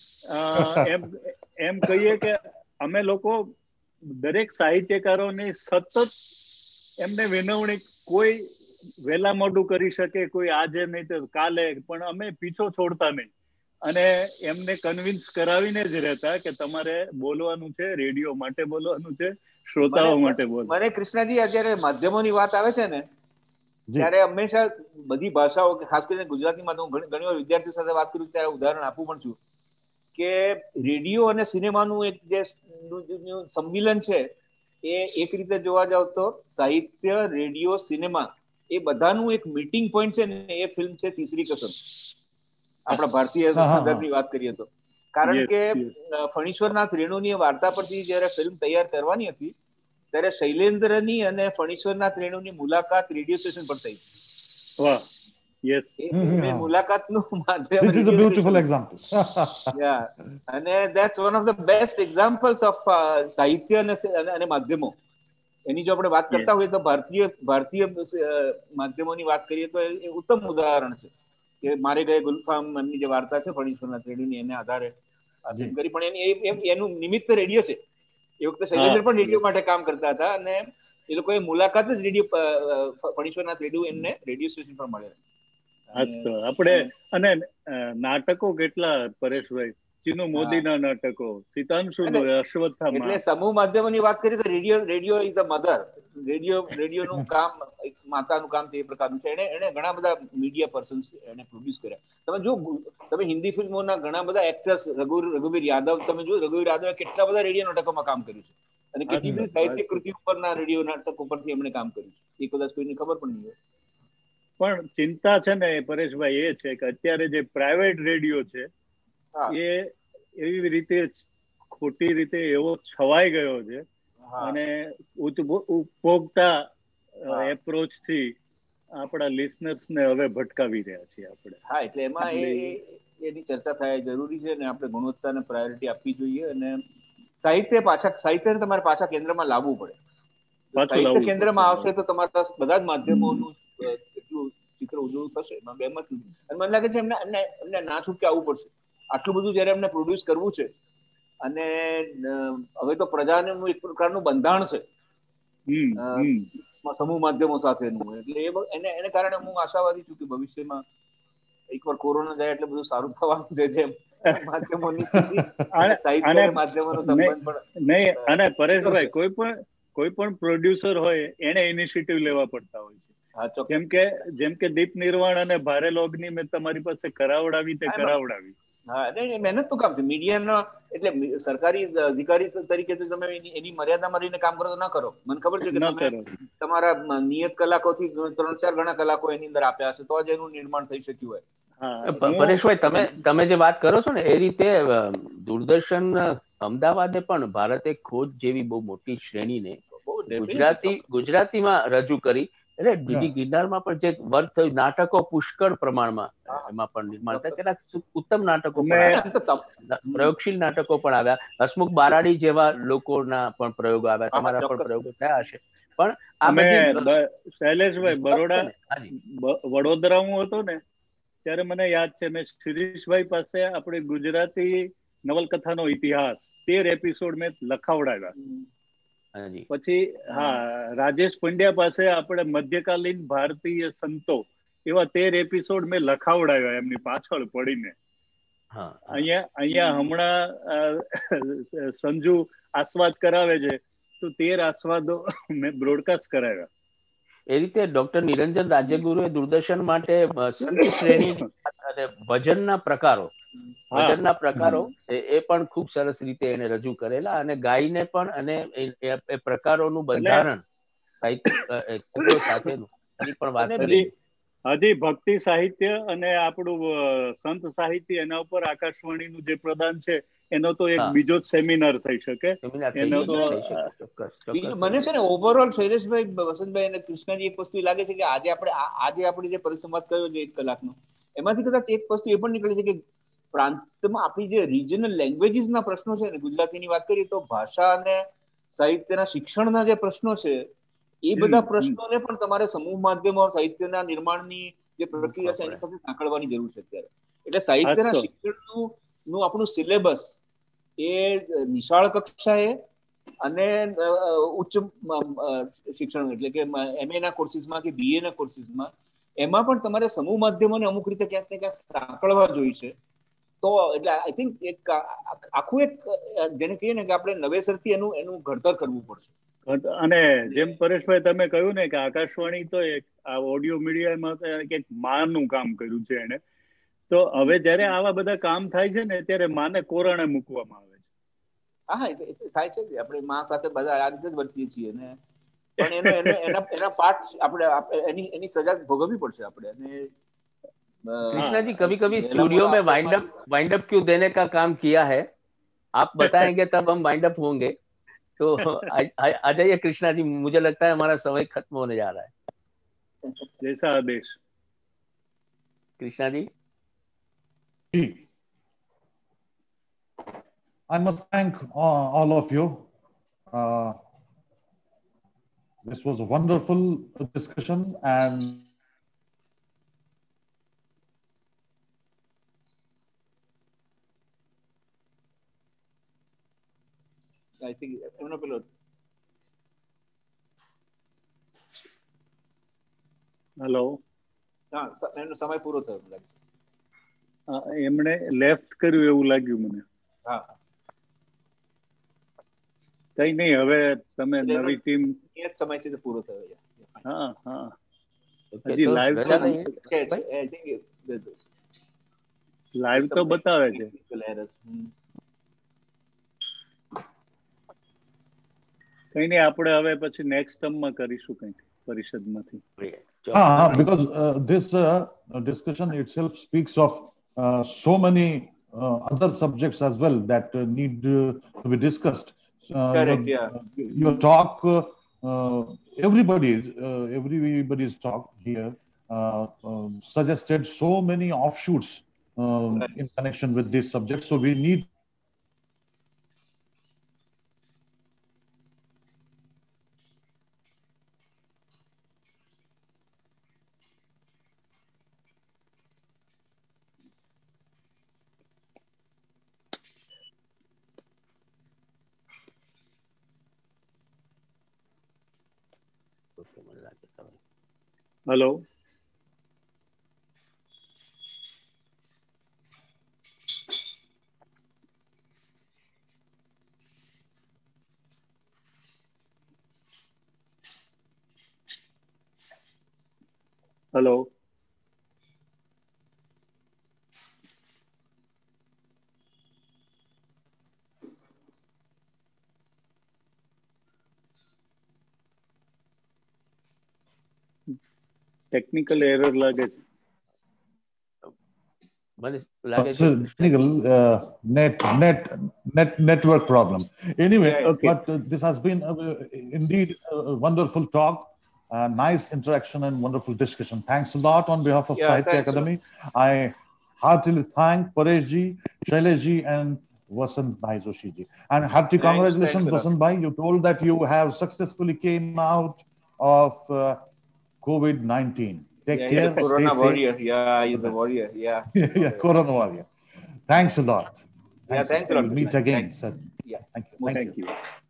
એમ એમ કહીએ કે અમે લોકો દરેક સાહિત્યકારોની સતત એમને વિનવણી, કોઈ વહેલા મોડું કરી શકે, કોઈ આજે નહીં તો કાલે, પણ અમે પીછો છોડતા નહીં અને એમને કન્વિન્સ કરાવીને જ રહેતા કે તમારે બોલવાનું છે, રેડિયો માટે બોલવાનું છે, શ્રોતાઓ માટે બોલવાનું. મને કૃષ્ણજી અત્યારે માધ્યમોની વાત આવે છે ને ત્યારે હંમેશા બધી ભાષાઓ, ખાસ કરીને ગુજરાતીમાં હું ઘણી વાર વિદ્યાર્થીઓ સાથે વાત કરું ત્યારે ઉદાહરણ આપું પણ છું કે રેડિયો અને સિનેમાનું એક જે સંમિલન છે એ એક રીતે જોવા જાવ તો સાહિત્ય, રેડિયો, સિનેમા એ બધાનું એક મીટિંગ પોઈન્ટ છે ને એ ફિલ્મ છે તીસરી કસમ. આપણા ભારતીય સંદર્ભની વાત કરીએ તો, કારણ કે ફણીશ્વરનાથ રેણુની વાર્તા પરથી જયારે ફિલ્મ તૈયાર કરવાની હતી ત્યારે શૈલેન્દ્રની અને ફણીશ્વરનાથ રેણુની મુલાકાત રેડિયો સ્ટેશન પર થઈ. વાહ, યસ. એ મુલાકાતનું માધ્યમ This is a beautiful example. Yeah, અને that's one of the best examples of સાહિત્ય અને અને માધ્યમો. એની જો આપણે વાત કરતા હોઈએ તો ભારતીય ભારતીય માધ્યમોની વાત કરીએ તો એ ઉત્તમ ઉદાહરણ છે કે મારે ગયે ગુલફામ એમની જે વાર્તા છે ફણીશ્વરનાથ રેડ્ડીની, એને આધારે કરી, પણ એની એનું નિમિત્ત રેડિયો છે. એ વખતે શૈલેન્દ્ર પણ રેડિયો માટે કામ કરતા હતા અને એ લોકોએ મુલાકાત જ રેડિયો ફણીશ્વરનાથ રેડ્ડી એમને રેડિયો સ્ટેશન પર મળ્યા. આપણે અને નાટકો કેટલા પરેશભાઈ, ચીનુ મોદીના નાટકો, સિતાંશુનું અશ્વત્થામા. એટલે સમૂહ માધ્યમોની વાત કરીએ તો radio radio is a mother. Radio રેડિયોનું કામ માતાનું કામ છે એ પ્રકારનું છે. એને એને ઘણા બધા મીડિયા પર્સન્સ એને પ્રોડ્યુસ કર્યા. તમે જો તમે હિન્દી ફિલ્મોના ઘણા બધા એક્ટર્સ, રઘુ રઘુવીર યાદવ તમે જો, રઘુવીર યાદવે કેટલા બધા રેડિયો નાટકોમાં કામ કર્યું છે અને કેટલી બધી સાહિત્ય કૃતિ ઉપરના રેડિયો નાટક ઉપરથી એમણે કામ કર્યું છે. એ કદાચ કોઈને ખબર પણ નહીં હોય. પણ ચિંતા છે ને પરેશભાઈ એ છે કે અત્યારે જે પ્રાઇવેટ રેડિયો છે એ એવી રીતે ખોટી રીતે એવો છવાઈ ગયો છે અને ઉપભોક્તા એપ્રોચ થી આપણા લિસનર્સ ને હવે ભટકાવી રહ્યા છીએ આપણે. હા, એટલે એમાં એ એની ચર્ચા થાય જરૂરી છે અને આપણે ગુણવત્તાને પ્રાયોરિટી આપવી જોઈએ અને સાહિત્ય પાછા સાહિત્યને તમારે પાછા કેન્દ્રમાં લાવવું પડે. સાહિત્ય કેન્દ્રમાં આવશે તો તમારા બધા જ માધ્યમોનું એટલું ચિત્ર ઉજળું થશે, એમાં બે મત નથી. અને મને લાગે છે એમને એમને એમને ના છૂટકે આવવું પડશે. આટલું બધું જયારે એમને પ્રોડ્યુસ કરવું છે અને હવે તો પ્રજાનું એક પ્રકારનું બંધાણ છે સમૂહ માધ્યમો સાથેનું, એટલે એને એને કારણે હું આશાવાદી છું કે ભવિષ્યમાં એકવાર કોરોના જાય એટલે બધું સારું થવાનું છે. જેમ માધ્યમોની સ્થિતિ અને સાહિત્ય માધ્યમોનો સંબંધ પણ નહીં. અને પરેશભાઈ કોઈ પણ કોઈ પણ પ્રોડ્યુસર હોય એને ઇનિશિયેટિવ લેવા પડતા હોય છે. જેમ કે જેમ કે દીપ નિર્વાણ અને ભારેલ અગ્નિ મેં તમારી પાસે કરાવડાવી તે કરાવડાવી. હા, એટલે મહેનત નું કામ છે મીડિયાનો. એટલે સરકારી અધિકારી તરીકે તો તમે એની મર્યાદામાં રહીને કામ કરો તો ના કરો. મને ખબર છે કે તમે તમારા નિયત કલાકોથી ત્રણ ચાર ગણા કલાકો એની અંદર આપ્યા હશે તો જ એનું નિર્માણ થઈ શક્યું હોય. પરેશભાઈ, તમે તમે જે વાત કરો છો ને એ રીતે દૂરદર્શન અમદાવાદે પણ ભારત એક ખોજ જેવી બહુ મોટી શ્રેણીને ગુજરાતી ગુજરાતીમાં રજૂ કરી એટલે ડીડી ગિરનારમાં પણ જે વર્ક થયું નાટકો પુષ્કળ પ્રમાણમાં એમાં પણ નિર્માણ થયા, કેટલાક ઉત્તમ નાટકો પણ આવ્યા, પ્રયોગશીલ નાટકો પણ આવ્યા, હસમુખ બારાડી જેવા લોકોના પણ પ્રયોગો આવ્યા, તમારા પણ પ્રયોગો થયા હશે. પણ આ બધી શૈલેષભાઈ બરોડા વડોદરા હું હતો ને ત્યારે મને યાદ છે મેં શિરીષભાઈ પાસે આપણે ગુજરાતી નવલકથાનો ઇતિહાસ તેર એપિસોડ મેં લખાવડાવ્યા. પછી હા રાજેશ પંડ્યા પાસે આપણે મધ્યકાલીન ભારતીય સંતો એવા તેર એપિસોડ મેં લખાવડાવ્યા એમની પાછળ પડીને. અહીંયા અહીંયા હમણાં સંજુ આસ્વાદ કરાવે છે તો તેર આસ્વાદો મેં બ્રોડકાસ્ટ કરાવ્યા. એ રીતે ડોક્ટર નિરંજન રાજ્યગુરુએ દૂરદર્શન માટે સંત શ્રેણી અને ભજનના પ્રકારો ભજનના પ્રકારો એ પણ ખૂબ સરસ રીતે એને રજૂ કરેલા અને ગાઈને પણ અને એ પ્રકારોનું બંધારણ સાહિત્ય સાથેનું એની પણ વાત કરી. હજી ભક્તિ સાહિત્ય અને આપણું સંત સાહિત્ય એના ઉપર આકાશવાણીનું જે પ્રદાન છે એનો તો એક બીજો જ સેમિનાર થઈ શકે. એનો તો મને છે ને ઓવરઓલ શૈલેષભાઈ, વસંતભાઈ અને કૃષ્ણજી એક વસ્તુ લાગે છે કે આજે આપણે આજે આપણે જે પરિસંવાદ કર્યો છે એક કલાકનો એમાંથી કદાચ એક વસ્તુ એ પણ નીકળી છે કે પ્રાંતમાં આપણી જે રિજનલ લેંગ્વેજીસના પ્રશ્નો છે ને, ગુજરાતીની વાત કરીએ તો ભાષા અને સાહિત્યના શિક્ષણના જે પ્રશ્નો છે એ બધા પ્રશ્નોને પણ તમારે સમૂહ માધ્યમો સાહિત્યના નિર્માણની જે પ્રક્રિયા છે એની સાથે સાંકળવાની જરૂર છે અત્યારે. એટલે સાહિત્યના શિક્ષણનું નું આપણું સિલેબસ એ નિશાળ કક્ષાએ અને ઉચ્ચ શિક્ષણ એટલે કે એમએ ના કોર્સિસમાં કે બીએ ના કોર્સિસમાં એમાં પણ તમારે સમૂહ માધ્યમોને અમુક રીતે ક્યાંક ને ક્યાંક સાંકળવા જોઈશે. તો એટલે આઈ થિંક એક આખું એક જેને કહીએ ને કે આપણે નવેસરથી એનું એનું ઘડતર કરવું પડશે. અને જેમ પરેશભાઈ તમે કહ્યું ને કે આકાશવાણી તો એક આ ઓડિયો મીડિયામાં એક માનું કામ કર્યું છે એને, તો હવે જયારે આવા બધા કામ થાય છે ને ત્યારે માને કોરાણે મૂકવામાં આવે છે. હા થાય છે, આપણે મા સાથે બધા આ રીતે જ વર્તીએ છીએ ને, પણ એનો એનો એના એના પાર્ટ આપણે એની એની સજા ભોગવવી પડશે આપણે. અને कृष्णा जी कभी कभी स्टूडियो में वाइंड अप वाइंड अप क्यों देने का काम किया है, आप बताएंगे तब हम वाइंड अप होंगे. तो आ जाइए कृष्णा जी, मुझे लगता है हमारा समय खत्म होने जा रहा है. जैसा आदेश. Krishna ji. I must thank uh, all of you. Uh, this was a wonderful discussion, and I think એમનો પેલો હેલો હા એનો સમય પૂરો થયો લાગે. એમણે લેફ્ટ કર્યું એવું લાગ્યું મને. હા કઈ નહીં, હવે તમે નવી ટીમ એ સમય છે પૂરો થયો. હા હા હજી લાઈવ તો લાઈવ તો બતાવે છે. કઈ નહીં, આપણે હવે પછી નેક્સ્ટ ટર્મમાં કરીશું કંઈક પરિષદમાંથી. Ah, because uh, this uh, discussion itself speaks of uh, so many uh, other subjects as well that uh, need uh, to be discussed. Uh, Correct, your, yeah. uh, your talk, uh, uh, everybody's uh, everybody's talk here uh, uh, suggested so many offshoots um, right. in connection with this subject. So we need hello hello technical error લાગે છે. મને લાગે It's a technical uh, net net net network problem. Anyway, Yeah, okay. but uh, this has been uh, indeed a wonderful talk, uh, nice interaction, and wonderful discussion. Thanks a lot on behalf of Yeah, Sahitya thanks a lot. Academy. I heartily thank Paresh ji, Shailesh ji, and Vasant Bhai Joshi ji. And hearty Thanks, congratulations, thanks a lot. Vasant Bhai. You told that you have successfully came out of uh, COVID nineteen. Take Yeah, care. he's a Corona stay warrior. safe. Yeah, All he's the a best. warrior. Yeah. Yeah, Corona warrior. Thanks a lot. Yeah, thanks a lot. We'll meet Krishna. again, Thanks. sir. Yeah. Thank you. Most Thank you. Thank you.